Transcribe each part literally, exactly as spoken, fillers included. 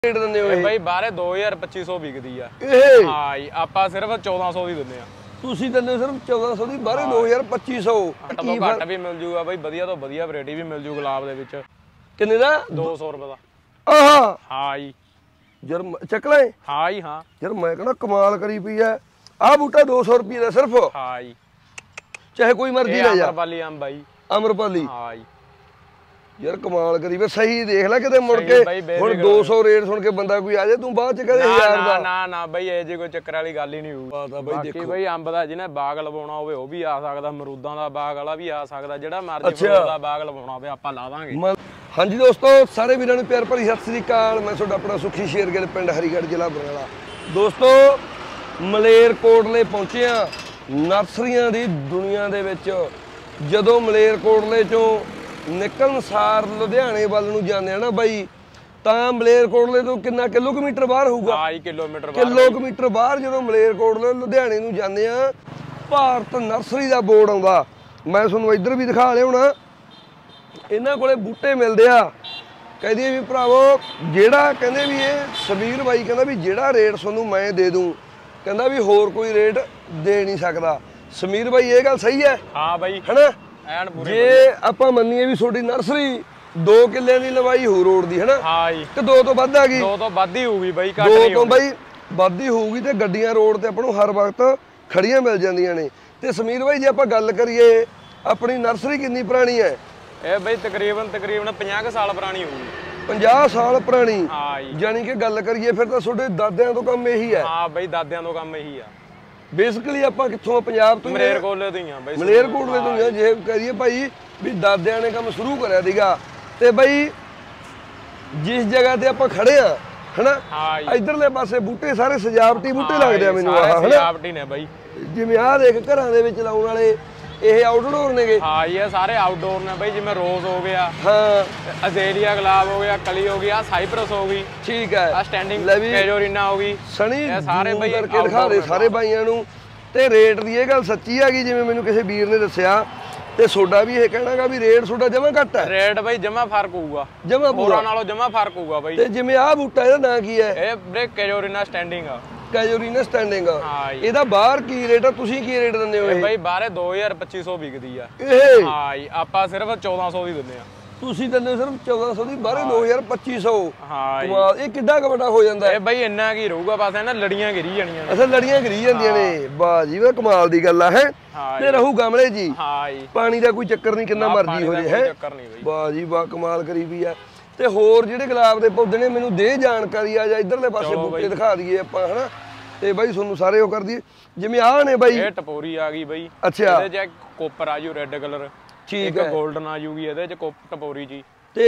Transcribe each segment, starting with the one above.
Rate ਦਿੰਦੇ ਹੋ ਇਹ ਬਾਈ ਬਾਹਰੇ ਦੋ ਹਜ਼ਾਰ ਪੱਚੀ ਸੌ ਵਿਕਦੀ ਆ ਇਹ ਹਾਂ ਜੀ ਆਪਾਂ ਸਿਰਫ ਚੌਦਾਂ ਸੌ ਦੀ ਦਿੰਦੇ ਆ ਤੁਸੀਂ ਦਿੰਦੇ ਸਿਰਫ ਚੌਦਾਂ ਸੌ ਦੀ ਬਾਹਰੇ ਦੋ ਹਜ਼ਾਰ ਪੱਚੀ ਸੌ ਕੀ ਘੱਟ ਵੀ ਮਿਲ ਜੂਗਾ ਬਾਈ ਵਧੀਆ ਤੋਂ ਵਧੀਆ ਵੈਰਾਈਟੀ ਵੀ ਮਿਲ ਜੂ ਗੁਲਾਬ ਦੇ ਵਿੱਚ ਕਿੰਨੇ ਦਾ ਦੋ ਸੌ ਰੁਪਏ ਦਾ ਆਹਾ ਹਾਂ ਜੀ ਯਾਰ ਚੱਕ ਲੈ ਹਾਂ ਜੀ ਹਾਂ ਯਾਰ ਮੈਂ ਕਹਿੰਦਾ ਕਮਾਲ ਕਰੀ ਪਈ ਐ ਆਹ ਬੂਟਾ ਦੋ ਸੌ ਰੁਪਏ ਦਾ ਸਿਰਫ ਹਾਂ ਜੀ ਚਾਹੇ ਕੋਈ ਮਰਜ਼ੀ ਲੈ ਜਾ ਅਮਰਪਾਲੀ ਅੰਬ ਬਾਈ ਅਮਰਪਾਲੀ ਹਾਂ ਜੀ ਯਾਰ ਕਮਾਲ ਕਰੀ ਵੇ ਸਹੀ ਦੇਖ ਲੈ ਕਿਤੇ ਮੁੜ ਕੇ ਹੁਣ ਦੋ ਸੌ ਰੇਟ ਸੁਣ ਕੇ ਬੰਦਾ ਕੋਈ ਆ ਜਾਏ ਤੂੰ ਬਾਅਦ ਚ ਕਹਦੇ ਹਜ਼ਾਰ ਦਾ ਨਾ ਨਾ ਨਾ ਬਾਈ ਇਹ ਜੇ ਕੋਈ ਚੱਕਰ ਵਾਲੀ ਗੱਲ ਹੀ ਨਹੀਂ ਹੋਊ ਬਾਈ ਬਾਕੀ ਬਾਈ ਅੰਬ ਦਾ ਜਿਹਨੇ ਬਾਗ ਲਵਾਉਣਾ ਹੋਵੇ ਉਹ ਵੀ ਆ ਸਕਦਾ ਅਮਰੂਦਾਂ ਦਾ ਬਾਗ ਵਾਲਾ ਵੀ ਆ ਸਕਦਾ ਜਿਹੜਾ ਮਰਜ਼ੀ ਫਰੂਟ ਦਾ ਬਾਗ ਲਵਾਉਣਾ ਹੋਵੇ ਆਪਾਂ ਲਾ ਦਾਂਗੇ ਹਾਂਜੀ ਦੋਸਤੋ ਸਾਰੇ ਵੀਰਾਂ ਨੂੰ ਪਿਆਰ ਭਰੀ ਸਤਿ ਸ੍ਰੀ ਅਕਾਲ ਮੈਂ ਤੁਹਾਡਾ ਆਪਣਾ ਸੁਖੀ ਸ਼ੇਰਗਿੱਲ ਪਿੰਡ ਹਰੀਗੜ੍ਹ ਜ਼ਿਲ੍ਹਾ ਬਰਨਾਲਾ ਦੋਸਤੋ ਮਲੇਰਕੋਟਲੇ ਪਹੁੰਚੇ ਆ ਨਰਸਰੀਆਂ ਦੀ ਦੁਨੀਆ ਦੇ ਵਿੱਚ ਜਦੋਂ ਮਲੇਰਕੋਟਲੇ ਚੋਂ ਨਿਕਲਣ ਸਾਰ ਲੁਧਿਆਣੇ ਵੱਲ ਨੂੰ ਜਾਂਦੇ ਆ ਨਾ ਬਾਈ ਤਾਂ ਮਲੇਰਕੋਟਲੇ ਤੋਂ ਕਿੰਨਾ ਕਿਲੋਮੀਟਰ ਬਾਹਰ ਹੋਊਗਾ ਹਾਂ ਕਿਲੋਮੀਟਰ ਬਾਹਰ ਕਿਲੋਮੀਟਰ ਬਾਹਰ ਜਦੋਂ ਮਲੇਰਕੋਟਲੇ ਲੁਧਿਆਣੇ ਨੂੰ ਜਾਂਦੇ ਆ ਭਾਰਤ ਨਰਸਰੀ ਦਾ ਬੋਰਡ ਆਉਂਦਾ ਮੈਂ ਤੁਹਾਨੂੰ ਇੱਧਰ ਵੀ ਦਿਖਾ ਲਿਆਉਣਾ ਇਹਨਾਂ ਕੋਲੇ ਬੂਟੇ ਮਿਲਦੇ ਆ ਕਹਿੰਦੀ ਵੀ ਭਰਾਵੋ ਜਿਹੜਾ ਕਹਿੰਦੇ ਵੀ ਇਹ ਸਬੀਰ ਬਾਈ ਕਹਿੰਦਾ ਵੀ ਜਿਹੜਾ ਰੇਟ ਤੁਹਾਨੂੰ ਮੈਂ ਦੇ ਦੂੰ ਕਹਿੰਦਾ ਵੀ ਹੋਰ ਕੋਈ ਰੇਟ ਦੇ ਨਹੀਂ ਸਕਦਾ ਸਮੀਰ ਬਾਈ ਇਹ ਗੱਲ ਸਹੀ ਹੈ ਹਾਂ ਬਾਈ ਹੈਨਾ ਐਨ ਪੂਰੇ ਜੇ ਆਪਾਂ ਮੰਨੀਏ ਵੀ ਤੁਹਾਡੀ ਨਰਸਰੀ ਦੋ ਕਿੱਲਿਆਂ ਦੀ ਲਵਾਈ ਹੋ ਰੋਡ ਦੀ ਹੈਨਾ ਹਾਂ ਜੀ ਤੇ ਦੋ ਤੋਂ ਵੱਧ ਆ ਗਈ ਦੋ ਤੋਂ ਵੱਧ ਹੀ ਹੋਊਗੀ ਬਾਈ ਘੱਟ ਨਹੀਂ ਦੋ ਤੋਂ ਬਾਈ ਵੱਧ ਹੀ ਹੋਊਗੀ ਤੇ ਗੱਡੀਆਂ ਰੋਡ ਤੇ ਆਪਾਂ ਨੂੰ ਹਰ ਵਕਤ ਖੜੀਆਂ ਮਿਲ ਜਾਂਦੀਆਂ ਨੇ ਤੇ ਸਮੀਰ ਬਾਈ ਜੇ ਆਪਾਂ ਗੱਲ ਕਰੀਏ ਆਪਣੀ ਨਰਸਰੀ ਕਿੰਨੀ ਪੁਰਾਣੀ ਹੈ ਇਹ ਬਾਈ ਤਕਰੀਬਨ ਤਕਰੀਬਨ ਪੰਜਾਹ ਕੁ ਸਾਲ ਪੁਰਾਣੀ ਹੋਊਗੀ ਪੰਜਾਹ ਸਾਲ ਪੁਰਾਣੀ ਹਾਂ ਜੀ ਯਾਨੀ ਕਿ ਗੱਲ ਕਰੀਏ ਫਿਰ ਤਾਂ ਤੁਹਾਡੇ ਦਾਦਿਆਂ ਤੋਂ ਕੰਮ ਇਹੀ ਹੈ ਹਾਂ ਬਾਈ ਦਾਦਿਆਂ ਤੋਂ ਕੰਮ ਇਹੀ ਆ ਬੇਸਿਕਲੀ ਆਪਾਂ ਕਿੱਥੋਂ ਪੰਜਾਬ ਤੋਂ ਮਲੇਰਕੋਟਲੇ ਤੋਂ ਹੀ ਆ ਬਾਈ ਮਲੇਰਕੋਟਲੇ ਤੋਂ ਹੀ ਆ ਜੇ ਕਰੀਏ ਭਾਈ ਵੀ ਦਾਦਿਆਂ ਨੇ ਕੰਮ ਸ਼ੁਰੂ ਕਰਿਆ ਸੀਗਾ ਤੇ ਬਾਈ ਜਿਸ ਜਗ੍ਹਾ ਤੇ ਆਪਾਂ ਖੜੇ ਆ ਹਨਾ ਇਧਰਲੇ ਪਾਸੇ ਬੂਟੇ ਸਾਰੇ ਸਜਾਵਟੀ ਬੂਟੇ ਲੱਗਦੇ ਆ ਮੈਨੂੰ ਆਹ ਹਨਾ ਸਜਾਵਟੀ ਨੇ ਬਾਈ ਜਿਵੇਂ ਆਹ ਦੇਖ ਘਰਾਂ ਦੇ ਵਿੱਚ ਲਾਉਣ ਵਾਲੇ ਇਹ ਆਊਟਡੋਰ ਨੇਗੇ ਹਾਂ ਇਹ ਸਾਰੇ ਆਊਟਡੋਰ ਨੇ ਬਾਈ ਜਿਵੇਂ ਰੋਜ਼ ਹੋ ਗਿਆ ਹਾਂ ਅਜ਼ੇਲੀਆ ਗੁਲਾਬ ਹੋ ਗਿਆ ਕਲੀ ਹੋ ਗਿਆ ਸਾਈਪਰਸ ਹੋ ਗਈ ਠੀਕ ਹੈ ਆ ਸਟੈਂਡਿੰਗ ਕੈਜੋਰੀਨਾ ਹੋ ਗਈ ਸਣੀ ਇਹ ਸਾਰੇ ਬਾਈ ਕਰਕੇ ਦਿਖਾ ਦੇ ਸਾਰੇ ਬਾਈਆਂ ਨੂੰ ਤੇ ਰੇਟ ਦੀ ਇਹ ਗੱਲ ਸੱਚੀ ਹੈਗੀ ਜਿਵੇਂ ਮੈਨੂੰ ਕਿਸੇ ਵੀਰ ਨੇ ਦੱਸਿਆ ਤੇ ਸੋਡਾ ਵੀ ਇਹ ਕਹਿਣਾਗਾ ਵੀ ਰੇਟ ਸੋਡਾ ਜਮਾ ਘੱਟ ਹੈ ਰੇਟ ਬਾਈ ਜਮਾ ਫਰਕ ਹੋਊਗਾ ਜਮਾ ਪੂਰਾ ਨਾਲੋਂ ਜਮਾ ਫਰਕ ਹੋਊਗਾ ਬਾਈ ਤੇ ਜਿਵੇਂ ਆਹ ਬੂਟਾ ਇਹਦਾ ਨਾਂ ਕੀ ਹੈ ਇਹ ਬ੍ਰੇਕ ਕੈਜੋਰੀਨਾ ਸਟੈਂਡਿੰਗ ਆ ਕੈਜੋਰੀਨਾ ਸਟੈਂਡਿੰਗ ਇਹਦਾ ਬਾਹਰ ਕੀ ਰੇਟ ਆ ਤੁਸੀਂ ਕੀ ਰੇਟ ਦਿੰਦੇ ਹੋ ਇਹ ਬਾਈ ਬਾਹਰੇ ਦੋ ਹਜ਼ਾਰ ਪੱਚੀ ਸੌ ਵਿਕਦੀ ਆ ਇਹ ਹਾਂ ਜੀ ਆਪਾਂ ਸਿਰਫ ਚੌਦਾਂ ਸੌ ਦੀ ਦਿੰਦੇ ਆ ਤੁਸੀਂ ਦਿੰਦੇ ਸਿਰਫ ਚੌਦਾਂ ਸੌ ਦੀ ਬਾਹਰੇ ਦੋ ਹਜ਼ਾਰ ਪੱਚੀ ਸੌ ਹਾਂ ਕਮਾਲ ਇਹ ਕਿੱਡਾ ਕ ਵੱਡਾ ਹੋ ਜਾਂਦਾ ਇਹ ਬਾਈ ਇੰਨਾ ਕੀ ਰਹੂਗਾ ਬਸ ਇਹਨਾਂ ਲੜੀਆਂ ਗਿਰੀ ਜਾਣੀਆਂ ਨੇ ਅਸਲ ਲੜੀਆਂ ਗਿਰੀ ਜਾਂਦੀਆਂ ਨੇ ਵਾਹ ਜੀ ਵਾਹ ਕਮਾਲ ਦੀ ਗੱਲ ਆ ਹੈ ਤੇ ਰਹੂ ਗਮਲੇ ਜੀ ਹਾਂ ਜੀ ਪਾਣੀ ਦਾ ਕੋਈ ਚੱਕਰ ਨਹੀਂ ਕਿੰਨਾ ਮਰਜ਼ੀ ਹੋ ਜੇ ਹੈ ਚੱਕਰ ਨਹੀਂ ਬਾਈ ਵਾਹ ਜੀ ਵਾਹ ਕਮਾਲ ਕਰੀ ਵੀ ਆ ਤੇ ਹੋਰ ਜਿਹੜੇ ਗੁਲਾਬ ਦੇ ਪੌਦੇ ਨੇ ਮੈਨੂੰ ਦੇ ਜਾਣਕਾਰੀ ਆ ਜਾਂ ਇਧਰਲੇ ਪਾਸੇ ਬੂਟੇ ਦਿਖਾ ਦਈਏ ਆਪਾਂ ਹਨਾ ਤੇ ਬਾਈ ਤੁਹਾਨੂੰ ਸਾਰੇ ਉਹ ਕਰ ਦਈਏ ਜਿਵੇਂ ਆਹ ਨੇ ਬਾਈ ਇਹ ਟਪੋਰੀ ਆ ਗਈ ਬਾਈ ਅੱਛਾ ਇਹਦੇ ਚ ਕੋਪਰ ਆ ਜੂ ਰੈੱਡ ਕਲਰ ਠੀਕ ਹੈ 골ਡਨ ਆ ਜੂਗੀ ਇਹਦੇ ਚ ਟਪੋਰੀ ਜੀ ਤੇ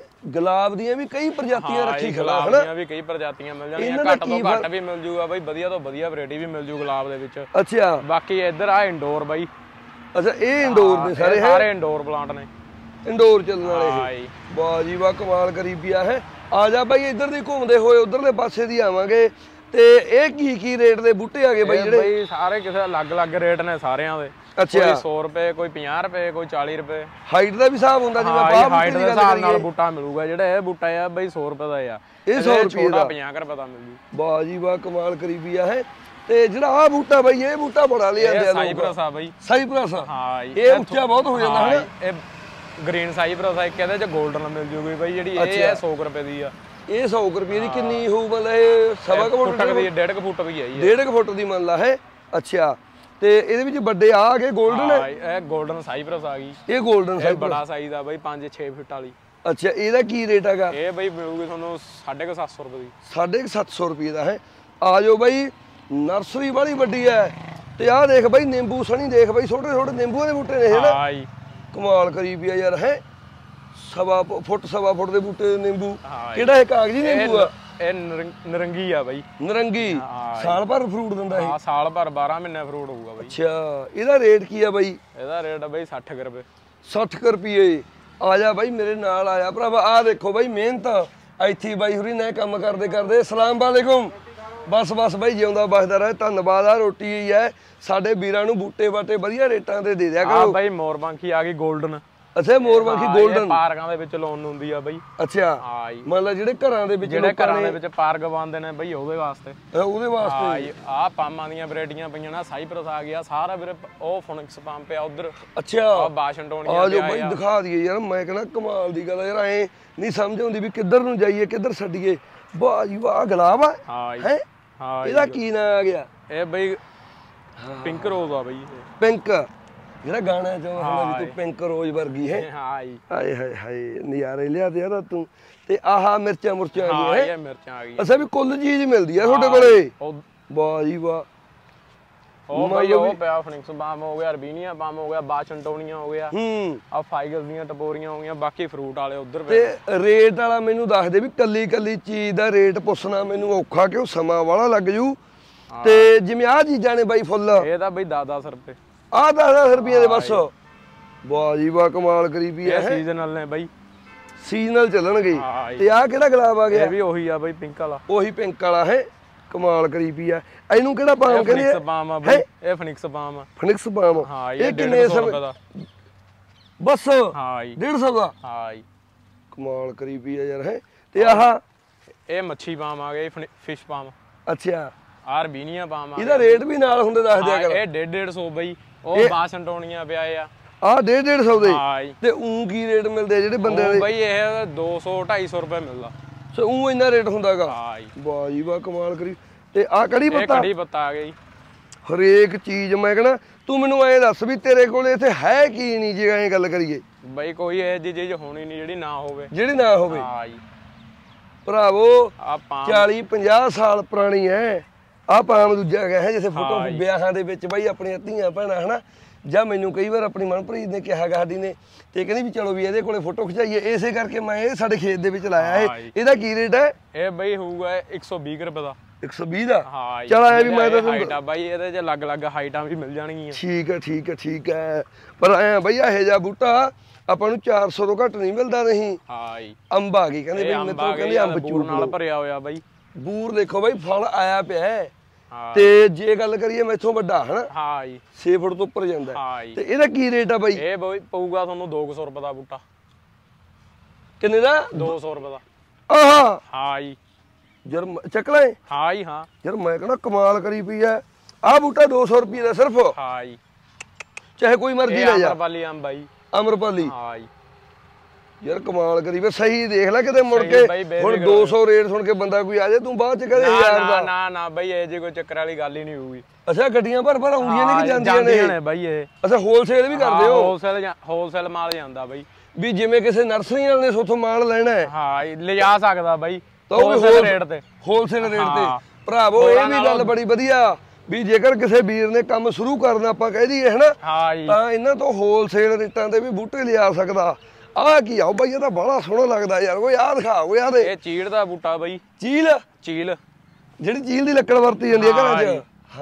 ਗੁਲਾਬ ਦੀਆਂ ਵੀ ਕਈ ਪ੍ਰਜਾਤੀਆਂ ਰੱਖੀ ਖੜਾ ਹਨਾ ਗੁਲਾਬ ਦੀਆਂ ਵੀ ਕਈ ਪ੍ਰਜਾਤੀਆਂ ਮਿਲ ਜਾਣਗੀਆਂ ਘੱਟ ਤੋਂ ਘੱਟ ਵੀ ਮਿਲ ਜੂਗਾ ਬਾਈ ਵਧੀਆ ਤੋਂ ਵਧੀਆ ਵੈਰਾਈਟੀ ਵੀ ਮਿਲ ਜੂ ਗੁਲਾਬ ਦੇ ਵਿੱਚ ਅੱਛਾ ਬਾਕੀ ਇੱਧਰ ਆ ਇੰਡੋਰ ਬਾਈ ਅੱਛਾ ਇਹ ਇੰਡੋਰ ਨੇ ਸਾਰੇ ਸਾਰੇ ਇੰਡੋਰ ਪਲਾਂਟ ਨੇ ਇੰਡੋਰ ਚੱਲਣ ਵਾਲੇ ਇਹ ਵਾਹ ਜੀ ਵਾਹ ਕਮਾਲ ਕਰੀ ਪਿਆ ਹੈ ਆ ਜਾ ਬਾਈ ਇੱਧਰ ਦੀ ਘੁੰਮਦੇ ਹੋਏ ਉਧਰਲੇ ਪਾਸੇ ਦੀ ਆਵਾਂਗੇ ਤੇ ਇਹ ਕੀ ਕੀ ਰੇਟ ਦੇ ਬੂਟੇ ਆਗੇ ਬਾਈ ਜਿਹੜੇ ਬਾਈ ਸਾਰੇ ਕਿਸੇ ਅਲੱਗ-ਅਲੱਗ ਰੇਟ ਨੇ ਸਾਰਿਆਂ ਦੇ ਅੱਛਾ ਸੌ ਰੁਪਏ ਕੋਈ ਪੰਜਾਹ ਰੁਪਏ ਕੋਈ ਚਾਲੀ ਰੁਪਏ ਹਾਈਟ ਦਾ ਵੀ ਹਿਸਾਬ ਹੁੰਦਾ ਜਿਵੇਂ ਬਾਹ ਹਾਈਟ ਦੇ ਹਿਸਾਬ ਨਾਲ ਬੂਟਾ ਮਿਲੂਗਾ ਜਿਹੜਾ ਇਹ ਬੂਟਾ ਆ ਬਾਈ ਸੌ ਰੁਪਏ ਦਾ ਆ ਇਹ ਸੌ ਰੁਪਏ ਦਾ ਪੰਜਾਹ ਰੁਪਏ ਦਾ ਮਿਲ ਜੂ ਵਾਹ ਜੀ ਵਾਹ ਕਮਾਲ ਕਰੀ ਪਿਆ ਹੈ ਤੇ ਜਿਹੜਾ ਆ ਬੂਟਾ ਬਾਈ ਇਹ ਬੂਟਾ ਬੜਾ ਲਿਆਂਦੇ ਆ ਸਾਈਪਰਸ ਆ ਬਾਈ ਸਾਈਪਰਸ ਹਾਂ ਇਹ ਉੱਚਾ ਬਹੁਤ ਹੋ ਜਾਂਦਾ ਹੈ ਇਹ ਗ੍ਰੀਨ ਸਾਈਪਰਸ ਆ ਇੱਕ ਇਹਦੇ ਚ 골ਡਨ ਮਿਲ ਜੂਗੀ ਬਾਈ ਜਿਹੜੀ ਇਹ ਹੈ ਸੌ ਰੁਪਏ ਦੀ ਆ ਇਹ ਸੌ ਰੁਪਏ ਦੀ ਕਿੰਨੀ ਹੋਊ ਮਤਲਬ ਇਹ ਸਵਾ ਕੁ ਫੁੱਟ ਦੀ ਡੇਢ ਕੁ ਫੁੱਟ ਵੀ ਆਈ ਹੈ ਡੇਢ ਕੁ ਫੁੱਟ ਦੀ ਮੰਨ ਲਾ ਹੈ ਅੱਛਾ ਤੇ ਇਹਦੇ ਵਿੱਚ ਵੱਡੇ ਆ ਗਏ 골ਡਨ ਹਾਂ ਇਹ 골ਡਨ ਸਾਈਪਰਸ ਆ ਗਈ ਇਹ 골ਡਨ ਸਾਈਪਰਸ ਬੜਾ ਸਾਈਜ਼ ਆ ਬਾਈ ਪੰਜ ਛੇ ਫੁੱਟ ਵਾਲੀ ਅੱਛਾ ਇਹਦਾ ਕੀ ਰੇਟ ਹੈਗਾ ਇਹ ਬਾਈ ਮਿਲੂਗੀ ਤੁਹਾਨੂੰ ਸਾਢੇ ਕੁ ਸੱਤ ਸੌ ਰੁਪਏ ਦੀ ਸਾਢੇ ਕੁ ਸੱਤ ਸੌ ਰੁਪਏ ਦਾ ਹੈ ਆ ਜਾਓ ਬਾਈ ਨਰਸਰੀ ਵਾਲੀ ਵੱਡੀ ਹੈ ਤੇ ਆਹ ਦੇਖ ਬਾਈ ਨਿੰਬੂ ਸਣੀ ਦੇਖ ਬਾਈ ਛੋਟੇ ਛੋਟੇ ਨਿੰਬੂਆਂ ਦੇ ਬੂਟੇ ਨੇ ਇਹ ਨਾ ਕਮਾਲ ਕਰੀ ਪਿਆ ਯਾਰ ਹੈ ਸਵਾ ਫੁੱਟ ਸਵਾ ਫੁੱਟ ਦੇ ਬੂਟੇ ਨਿੰਬੂ ਕਿਹੜਾ ਇਹ ਕਾਗਜ਼ੀ ਨਿੰਬੂ ਆ ਇਹ ਨਰੰਗੀ ਆ ਬਾਈ ਨਰੰਗੀ ਸਾਲ ਭਰ ਫਰੂਟ ਦਿੰਦਾ ਇਹ ਹਾਂ ਸਾਲ ਭਰ ਬਾਰਾਂ ਮਹੀਨੇ ਫਰੂਟ ਹੋਊਗਾ ਬਾਈ ਅੱਛਾ ਇਹਦਾ ਰੇਟ ਕੀ ਆ ਬਾਈ ਇਹਦਾ ਰੇਟ ਆ ਬਾਈ ਸੱਠ ਰੁਪਏ ਸੱਠ ਰੁਪਏ ਆ ਜਾ ਬਾਈ ਮੇਰੇ ਨਾਲ ਆਇਆ ਭਰਾਵਾ ਆ ਦੇਖੋ ਬਾਈ ਮਿਹਨਤ ਇੱਥੇ ਬਾਈ ਹੁਰੀ ਨੇ ਕੰਮ ਕਰਦੇ ਕਰਦੇ ਅਸਲਾਮ ਵਾਲੇਕੁਮ ਬਸ ਬਸ ਬਾਈ ਜਿਉਂਦਾ ਬਸਦਾ ਰਹੇ ਧੰਨਵਾਦ ਆ ਰੋਟੀ ਹੀ ਹੈ ਸਾਡੇ ਵੀਰਾਂ ਨੂੰ ਬੂਟੇ ਬਾਟੇ ਵਧੀਆ ਰੇਟਾਂ ਤੇ ਦੇ ਦਿਆ ਕਰੋ ਆ ਬਾਈ ਮੋਰਪੰਖੀ ਆ ਗਈ 골ਡਨ ਅੱਛਾ ਮੋਰਪੰਖੀ 골ਡਨ ਪਾਰਕਾਂ ਦੇ ਵਿੱਚ ਲਾਉਣ ਨੂੰ ਹੁੰਦੀ ਆ ਬਈ। ਅੱਛਾ ਹਾਂ ਜੀ ਮਤਲਬ ਜਿਹੜੇ ਘਰਾਂ ਦੇ ਵਿੱਚ ਜਿਹੜੇ ਘਰਾਂ ਦੇ ਵਿੱਚ ਪਾਰਕ ਬੰਦੇ ਨੇ ਬਈ ਉਹਦੇ ਵਾਸਤੇ ਉਹਦੇ ਵਾਸਤੇ ਹਾਂ ਜੀ। ਆਹ ਪਾਮਾਂ ਦੀਆਂ ਵੈਰਾਈਟੀਆਂ ਪਈਆਂ ਨਾ ਸਾਈਪਰਸ ਆ ਗਿਆ ਸਾਰਾ ਵੀਰੇ ਉਹ ਫੋਨਿਕਸ ਪੰਪ ਆ ਉਧਰ। ਅੱਛਾ ਆ ਵਾਸ਼ਿੰਗਟਨ ਆ ਜੋ ਬਈ ਦਿਖਾ ਦਈਏ ਯਾਰ ਮੈਂ ਕਹਿੰਦਾ ਕਮਾਲ ਦੀ ਗੱਲ ਯਾਰ ਐ ਨਹੀਂ ਸਮਝ ਆਉਂਦੀ ਵੀ ਕਿੱਧਰ ਨੂੰ ਜਾਈਏ ਕਿੱਧਰ ਛੱਡੀਏ। ਵਾਹ ਜੀ ਵਾਹ ਗੁਲਾਬ ਆ ਹਾਂ ਹੈ ਹਾਂ ਇਹਦਾ ਕੀ ਨਾਂ ਆ ਗਿਆ? ਇਹ ਬਈ ਪਿੰਕ ਰੋਜ਼ ਆ ਬਈ ਪਿੰਕ ਜਿਹੜਾ ਗਾਣਾ ਚ ਹੁੰਦਾ ਵੀ ਤੂੰ ਪਿੰਕ ਰੋਜ਼ ਵਰਗੀ ਹੈ। ਹਾਂ ਜੀ ਹਾਏ ਹਾਏ ਹਾਏ ਨਜ਼ਾਰੇ ਲਿਆ ਤੇ ਯਾਰ ਤੂੰ ਤੇ ਆਹਾ ਮਿਰਚਾਂ ਮੁਰਚਾਂ ਆ ਹਾਂ ਗਈਆਂ ਇਹ ਮਿਰਚਾਂ ਆ ਗਈਆਂ। ਅੱਛਾ ਵੀ ਕੁੱਲ ਚੀਜ਼ ਮਿਲਦੀ ਆ ਤੁਹਾਡੇ ਕੋਲੇ। ਵਾਹ ਜੀ ਵਾਹ ਉਹ ਬਈ ਉਹ ਪਿਆ ਫੋਨਿਕਸ ਪੰਪ ਹੋ ਗਿਆ ਅਰਬੀਨੀਆ ਪੰਪ ਹੋ ਗਿਆ ਵਾਸ਼ਿੰਗਟੋਨੀਆ ਹੋ ਗਿਆ ਹੂੰ ਆ ਫਾਈਗਲਸ ਦੀਆਂ ਟਪੋਰੀਆਂ ਹੋ ਗਈਆਂ ਬਾਕੀ ਫਰੂਟ ਵਾਲੇ ਉਧਰ ਤੇ ਰੇਟ ਵਾਲਾ ਮੈਨੂੰ ਦੱਸ ਦੇ ਵੀ ਕੱਲੀ ਕੱਲੀ ਚੀਜ਼ ਦਾ ਰੇਟ ਪੁੱਛਣਾ ਮੈਨੂੰ ਔਖਾ ਕਿਉਂ ਸਮਾਂ ਵਾਲਾ ਲੱਗ ਜੂ। ਤੇ ਜਿਵੇਂ ਆਹ ਚੀਜ਼ਾਂ ਨੇ ਬਾਈ ਫੁੱਲ ਇਹ ਤਾਂ ਬਈ ਦਸ ਦਸ ਰੁਪਏ ਆਹ ਦਸ ਦਸ ਰੁਪਏ ਦੇ ਬਸ। ਵਾਹ ਜੀ ਵਾਹ ਕਮਾਲ ਕਰੀ ਪਈ ਐ। ਸੀਜ਼ਨਲ ਨੇ ਬਾਈ ਸੀਜ਼ਨਲ ਚੱਲਣਗੇ। ਤੇ ਆਹ ਕਿਹੜਾ ਗੁਲਾਬ ਆ ਗਿਆ? ਇਹ ਵੀ ਉਹੀ ਆ ਬਾਈ ਪਿੰਕ ਵਾਲਾ ਉਹੀ ਪਿੰਕ ਵਾਲਾ ਹੈ ਕਮਾਲ ਕਰੀ ਪਈ ਆ। ਇਹਨੂੰ ਕਿਹੜਾ ਪਾਮ ਕਹਿੰਦੇ? ਫੋਨਿਕਸ ਪਾਮ ਆ ਬਾਈ ਇਹ ਫੋਨਿਕਸ ਪਾਮ ਆ। ਫੋਨਿਕਸ ਪਾਮ ਹਾਂ ਇਹ ਕਿੰਨੇ ਸਮੇਂ ਦਾ ਬਸ ਹਾਂ ਜੀ ਡੇਢ ਸੌ ਦਾ। ਹਾਂ ਜੀ ਕਮਾਲ ਕਰੀ ਪਈ ਆ ਯਾਰ ਹੈ। ਤੇ ਆਹ ਇਹ ਮੱਛੀ ਪਾਮ ਆ ਗਿਆ ਫਿਸ਼ ਪਾਮ। ਅੱਛਾ ਅਰਬੀਨੀਆ ਪਾਮ ਆ ਇਹਦਾ ਰੇਟ ਵੀ ਨਾਲ ਹੁੰਦੇ ਦੱਸ ਦਿਆ ਕਰ। ਇਹ ਡੇਢ ਡੇਢ ਸੌ ਬਾਈ ਉਹ ਵਾਸ਼ਿੰਗਟੋਨੀਆ ਪਿਆ ਆ ਆਹ ਡੇਢ ਡੇਢ ਸੌ ਦੇ। ਹਾਂ ਜੀ ਤੇ ਊਂ ਕੀ ਰੇਟ ਮਿਲਦੇ ਜਿਹੜੇ ਬੰਦੇ ਦੇ? ਬਾਈ ਇਹ ਦੋ ਸੌ ਢਾਈ ਸੌ ਰੁਪਏ ਮਿਲਦਾ। ਸੋ ਊਂ ਇੰਨਾ ਰੇਟ ਹੁੰਦਾਗਾ? ਹਾਂ ਜੀ ਵਾਹ ਜੀ ਵਾਹ ਕਮਾਲ ਕਰੀ। ਤੇ ਆਹ ਕੜੀ ਪੱਤਾ? ਇਹ ਕੜੀ ਪੱਤਾ ਆ ਗਿਆ ਜੀ। ਹਰੇਕ ਚੀਜ਼ ਮੈਂ ਕਹਿੰਦਾ ਤੂੰ ਮੈਨੂੰ ਐਂ ਦੱਸ ਵੀ ਤੇਰੇ ਕੋਲ ਇੱਥੇ ਹੈ ਕੀ ਨਹੀਂ ਜੇ ਐਂ ਗੱਲ ਕਰੀਏ? ਬਾਈ ਕੋਈ ਇਹ ਜਿਹੀ ਚੀਜ਼ ਹੋਣੀ ਨਹੀਂ ਜਿਹੜੀ ਨਾ ਹੋਵੇ ਜਿਹੜੀ ਨਾ ਹੋਵੇ। ਹਾਂ ਜੀ ਭਰਾਵੋ ਆਪਾਂ ਚਾਲੀ ਪੰਜਾਹ ਸਾਲ ਪੁਰਾਣੀ ਐ ਆ ਪਾਮ ਦੂਜਾ ਗਿਆ ਹੈ ਜਿੱਥੇ ਫੋਟੋ ਵਿਆਹਾਂ ਦੇ ਵਿੱਚ ਬਾਈ ਆਪਣੀਆਂ ਧੀਆਂ ਭੈਣਾਂ ਹਨਾ ਜਾਂ ਮੈਨੂੰ ਕਈ ਵਾਰ ਆਪਣੀ ਮਨਪ੍ਰੀਤ ਨੇ ਕਿਹਾ ਗਾ ਸਾਡੀ ਨੇ ਤੇ ਕਹਿੰਦੀ ਵੀ ਚਲੋ ਵੀ ਇਹਦੇ ਕੋਲੇ ਫੋਟੋ ਖਿਚਾਈਏ ਇਸੇ ਕਰਕੇ ਮੈਂ ਇਹ ਸਾਡੇ ਖੇਤ ਦੇ ਵਿੱਚ ਲਾਇਆ ਇਹ। ਇਹਦਾ ਕੀ ਰੇਟ ਹੈ? ਇਹ ਬਾਈ ਹੋਊਗਾ ਇੱਕ ਸੌ ਵੀਹ ਰੁਪਏ ਦਾ। ਇੱਕ ਸੌ ਵੀਹ ਦਾ? ਹਾਂ ਚਲ ਆਇਆ ਵੀ ਮੈਂ ਤਾਂ ਹਾਈਟ ਆ ਬਾਈ ਇਹਦੇ ਚ ਅਲੱਗ-ਅਲੱਗ ਹਾਈਟਾਂ ਵੀ ਮਿਲ ਜਾਣਗੀਆਂ। ਠੀਕ ਹੈ ਠੀਕ ਹੈ ਠੀਕ ਹੈ ਪਰ ਐ ਬਈ ਇਹੋ ਜਿਹਾ ਬੂਟਾ ਆਪਾਂ ਨੂੰ ਚਾਰ ਸੌ ਤੋਂ ਘੱਟ ਨਹੀਂ ਮਿਲਦਾ। ਨਹੀਂ ਹਾਂ ਜੀ ਅੰਬ ਆ ਗਈ ਕਹਿੰਦੇ ਬਈ ਮੈਨੂੰ ਕਹਿੰਦੇ ਅੰਬ ਚੂਰ ਨਾਲ ਭਰਿਆ ਹੋਇਆ ਬਾਈ। ਬੂਰ ਦੇਖੋ ਬਾਈ ਫਲ ਆਇਆ ਪਿਆ ਤੇ ਜੇ ਗੱਲ ਕਰੀਏ ਮੈਥੋਂ ਵੱਡਾ ਹਨਾ ਹਾਂ ਜੀ ਛੇ ਫੁੱਟ ਤੋਂ ਉੱਪਰ ਜਾਂਦਾ ਹਾਂ ਜੀ। ਤੇ ਇਹਦਾ ਕੀ ਰੇਟ ਆ ਬਾਈ? ਇਹ ਬਾਈ ਪਊਗਾ ਤੁਹਾਨੂੰ ਦੋ ਸੌ ਰੁਪਏ ਦਾ ਬੂਟਾ। ਕਿੰਨੇ ਦਾ? ਦੋ ਸੌ ਰੁਪਏ ਦਾ। ਆਹਾ ਹਾਂ ਜੀ ਯਾਰ ਚੱਕ ਲੈ। ਹਾਂ ਜੀ ਹਾਂ ਯਾਰ ਮੈਂ ਕਹਿੰਦਾ ਕਮਾਲ ਕਰੀ ਪਈ ਐ। ਆਹ ਬੂਟਾ ਦੋ ਸੌ ਰੁਪਏ ਦਾ ਸਿਰਫ? ਹਾਂ ਜੀ ਚਾਹੇ ਕੋਈ ਮਰਜ਼ੀ ਲੈ ਜਾ। ਅਮਰਪਾਲੀ ਅੰਬ ਬਾਈ ਅਮਰਪਾਲੀ। ਹਾਂ ਜੀ ਯਾਰ ਕਮਾਲ ਕਰੀ ਵੇ ਸਹੀ ਦੇਖ ਲੈ ਕਿਤੇ ਮੁੜ ਕੇ ਹੁਣ ਦੋ ਸੌ ਰੇਟ ਸੁਣ ਕੇ ਬੰਦਾ ਕੋਈ ਆ ਜਾਏ ਤੂੰ ਬਾਅਦ ਚ ਕਹਦੇ ਹਜ਼ਾਰ ਦਾ। ਨਾ ਨਾ ਨਾ ਬਾਈ ਇਹ ਜੇ ਕੋਈ ਚੱਕਰ ਵਾਲੀ ਗੱਲ ਹੀ ਨਹੀਂ ਹੋਊਗੀ। ਅੱਛਾ ਗੱਡੀਆਂ ਭਰ ਭਰ ਆਉਂਦੀਆਂ ਨੇ ਕਿ ਜਾਂਦੀਆਂ ਨੇ ਬਾਈ ਇਹ? ਅੱਛਾ ਹੋਲਸੇਲ ਵੀ ਕਰਦੇ ਹੋ? ਹੋਲਸੇਲ ਹੋਲਸੇਲ ਮਾਲ ਜਾਂਦਾ ਬਾਈ ਵੀ ਜਿਵੇਂ ਕਿਸੇ ਨਰਸਰੀ ਵਾਲੇ ਨੇ ਸੋਥੋਂ ਮਾਲ ਲੈਣਾ ਹੈ ਹਾਂ ਲਿਜਾ ਸਕਦਾ ਬਾਈ ਤਾਂ ਉਹ ਹੋਲਸੇਲ ਰੇਟ ਤੇ। ਹੋਲਸੇਲ ਰੇਟ ਤੇ ਭਰਾਵੋ ਇਹ ਵੀ ਗੱਲ ਬੜੀ ਵਧੀਆ ਵੀ ਜੇਕਰ ਕਿਸੇ ਵੀਰ ਨੇ ਕੰਮ ਸ਼ੁਰੂ ਕਰਨਾ ਆਪਾਂ ਕਹਿ ਦਈਏ ਹਨਾ ਤਾਂ ਇਹਨਾਂ ਤੋਂ ਹੋਲਸੇਲ ਰੇਟਾਂ ਤੇ ਵੀ ਬੂਟੇ ਲਿਆ ਸਕਦਾ। ਆਹ ਕੀ ਆਓ ਬਾਈ ਇਹ ਤਾਂ ਬੜਾ ਸੋਹਣਾ ਲੱਗਦਾ ਯਾਰ। ਓਏ ਆਹ ਦਿਖਾ ਓਏ ਆਹ ਦੇ। ਇਹ ਚੀੜ ਦਾ ਬੂਟਾ ਬਾਈ। ਚੀਲ? ਚੀਲ ਜਿਹੜੀ ਚੀਲ ਦੀ ਲੱਕੜ ਵਰਤੀ ਜਾਂਦੀ ਹੈ ਘਰਾਂ 'ਚ।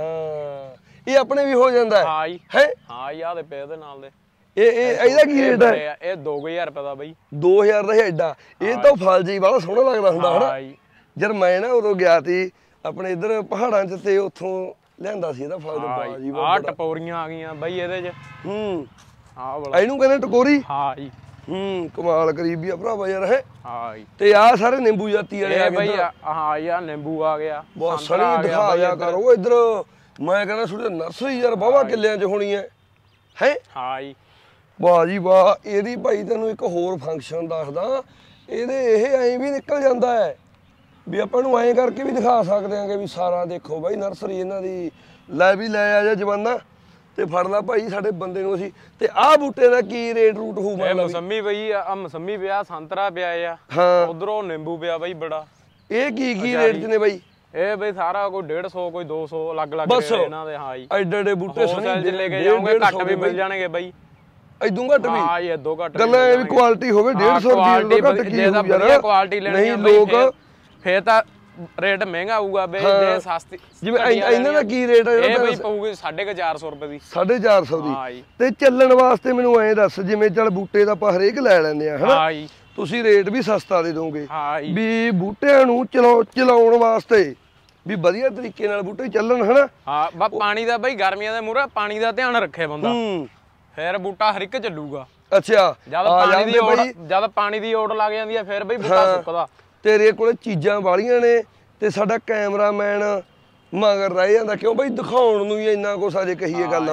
ਹਾਂ ਇਹ ਆਪਣੇ ਵੀ ਹੋ ਜਾਂਦਾ ਹੈ? ਹਾਂ ਜੀ ਹੈ ਹਾਂ ਜੀ ਆਹ ਦੇ ਪੇ ਦੇ ਨਾਲ ਦੇ। ਇਹ ਇਹ ਇਹਦਾ ਕੀ ਰੇਟ ਹੈ? ਇਹ ਦੋ ਹਜ਼ਾਰ ਰੁਪਏ ਦਾ ਬਾਈ। ਦੋ ਹਜ਼ਾਰ ਦਾ ਐਡਾ? ਇਹ ਤਾਂ ਫਲ ਜੀ ਬੜਾ ਸੋਹਣਾ ਲੱਗਦਾ ਹੁੰਦਾ ਹਨਾ। ਯਾਰ ਮੈਂ ਨਾ ਉਦੋਂ ਗਿਆ ਸੀ ਆਪਣੇ ਇੱਧਰ ਪਹਾੜਾਂ 'ਚ ਤੇ ਉੱਥੋਂ ਲਿਆਂਦਾ ਸੀ ਇਹਦਾ ਫਲ। ਬਾਜੀ ਆਹ ਟਪੋਰੀਆਂ ਆ ਗਈਆਂ ਬਾਈ ਇਹਦੇ 'ਚ। ਹੂੰ ਆਹ ਵਾਲਾ ਇਹਨੂੰ ਕਹਿੰਦੇ ਟਕੋਰੀ? ਹਾਂ ਜੀ ਹੂੰ ਕਮਾਲ ਕਰੀਬੀ ਆ ਭਰਾਵਾ ਯਾਰ ਹੈ। ਹਾਂ ਜੀ ਤੇ ਆਹ ਸਾਰੇ ਨਿੰਬੂ ਜਾਤੀ ਵਾਲੇ ਆ ਗਏ ਬਾਈ। ਹਾਂ ਯਾਰ ਨਿੰਬੂ ਆ ਗਿਆ। ਬਹੁਤ ਸੋਹਣੀ ਦਿਖਾ ਦਿਆ ਕਰ ਉਹ ਇੱਧਰ। ਮੈਂ ਕਹਿੰਦਾ ਸੁਣ ਨਰਸਰੀ ਯਾਰ ਬਾਵਾ ਕਿੱਲਿਆਂ 'ਚ ਹੋਣੀ ਹੈ ਹੈ। ਹਾਂ ਜੀ ਵਾਹ ਜੀ ਵਾਹ। ਇਹਦੀ ਭਾਈ ਤੈਨੂੰ ਇੱਕ ਹੋਰ ਫੰਕਸ਼ਨ ਦੱਸਦਾ ਇਹਦੇ ਇਹ ਐਂ ਵੀ ਨਿਕਲ ਜਾਂਦਾ ਹੈ ਵੀ ਆਪਾਂ ਨੂੰ ਐਂ ਕਰਕੇ ਵੀ ਦਿਖਾ ਸਕਦੇ ਆਂਗੇ ਵੀ ਸਾਰਾ ਦੇਖੋ ਬਾਈ ਨਰਸਰੀ ਇਹਨਾਂ ਦੀ। ਲੈ ਵੀ ਲੈ ਆ ਜਾ ਜਵਾਨਾ ਤੇ ਫੜ ਲਾ ਭਾਈ ਸਾਡੇ ਬੰਦੇ ਨੂੰ ਅਸੀਂ। ਤੇ ਆਹ ਬੂਟੇ ਦਾ ਕੀ ਰੇਟ ਰੂਟ ਹੋਊ? ਇਹ ਮੌਸਮੀ ਬਈ ਆ ਮੌਸਮੀ ਪਿਆ ਸੰਤਰਾ ਪਿਆ ਆ। ਹਾਂ ਉਧਰੋਂ ਨਿੰਬੂ ਪਿਆ ਬਾਈ ਬੜਾ। ਇਹ ਕੀ ਕੀ ਰੇਟ 'ਚ ਨੇ ਬਾਈ? ਇਹ ਬਈ ਸਾਰਾ ਕੋਈ ਡੇਢ ਸੌ ਕੋਈ ਦੋ ਸੌ ਅਲੱਗ ਅਲੱਗ ਰੇਟ ਇਹਨਾਂ ਦੇ। ਹਾਂ ਜੀ ਐਡੇ ਐਡੇ ਬੂਟੇ ਸੋਹਣੇ ਜੇ ਲੈ ਕੇ ਜਾਓਗੇ ਘੱਟ ਵੀ ਮਿਲ ਜਾਣਗੇ ਬਾਈ। ਇਦੋਂ ਘੱਟ ਵੀ? ਹਾਂ ਜੀ ਇਦੋਂ ਘੱਟ। ਗੱਲਾਂ ਇਹ ਵੀ ਕੁਆਲਿਟੀ ਹੋਵੇ ਡੇਢ ਸੌ ਰੁਪਏ ਘੱਟ ਕੀ ਹੋਊ ਯਾਰ। ਕੁਆਲਿਟੀ ਲੈਣੀ ਹੈ ਲੋਕ ਫੇਰ ਤਾਂ ਰੇਟ ਮਹਿੰਗਾ ਆਊਗਾ ਬਈ। ਜੇ ਸਸਤੀ ਜਿਵੇਂ ਇਹਨਾਂ ਦਾ ਕੀ ਰੇਟ ਹੈ? ਇਹ ਬਈ ਪਊਗੀ ਸਾਢੇ ਚਾਰ ਸੌ ਰੁਪਏ ਦੀ। ਸਾਢੇ ਚਾਰ ਸੌ ਦੀ? ਤੇ ਚੱਲਣ ਵਾਸਤੇ ਮੈਨੂੰ ਐਂ ਦੱਸ ਜਿਵੇਂ ਚੱਲ ਬੂਟੇ ਦਾ ਆਪਾਂ ਹਰੇਕ ਲੈ ਲੈਂਦੇ ਆ ਹਨਾ ਤੁਸੀਂ ਰੇਟ ਵੀ ਸਸਤਾ ਦੇ ਦੋਗੇ ਵੀ ਬੂਟਿਆਂ ਨੂੰ ਚਲਾਉ ਚਲਾਉਣ ਵਾਸਤੇ ਵੀ ਵਧੀਆ ਤਰੀਕੇ ਨਾਲ ਬੂਟੇ ਚੱਲਣ ਹਨਾ। ਹਾਂ ਬਾ ਪਾਣੀ ਦਾ ਬਈ ਗਰਮੀਆਂ ਦੇ ਮੂਹਰੇ ਪਾਣੀ ਦਾ ਧਿਆਨ ਰੱਖੇ ਬੰਦਾ ਫਿਰ ਬੂਟਾ ਹਰ ਇੱਕ ਚੱਲੂਗਾ। ਅੱਛਾ ਜਦ ਪਾਣੀ ਦੀ ਓੜ ਜਦ ਪਾਣੀ ਦੀ ਓੜ ਲੱਗ ਜਾਂਦੀ ਆ ਫਿਰ ਬਈ ਬੂਟਾ ਸੁੱਕਦਾ। ਤੇਰੇ ਕੋਲੇ ਚੀਜ਼ਾਂ ਵਾਲੀਆਂ ਨੇ ਤੇ ਸਾਡਾ ਕੈਮਰਾਮੈਨ ਮਗਰ ਰਹਿ ਜਾਂਦਾ ਕਿਉਂ ਬਈ ਦਿਖਾਉਣ ਨੂੰ ਹੀ ਇੰਨਾ ਕੁਛ ਅਜੇ ਕਹੀਏ ਗੱਲ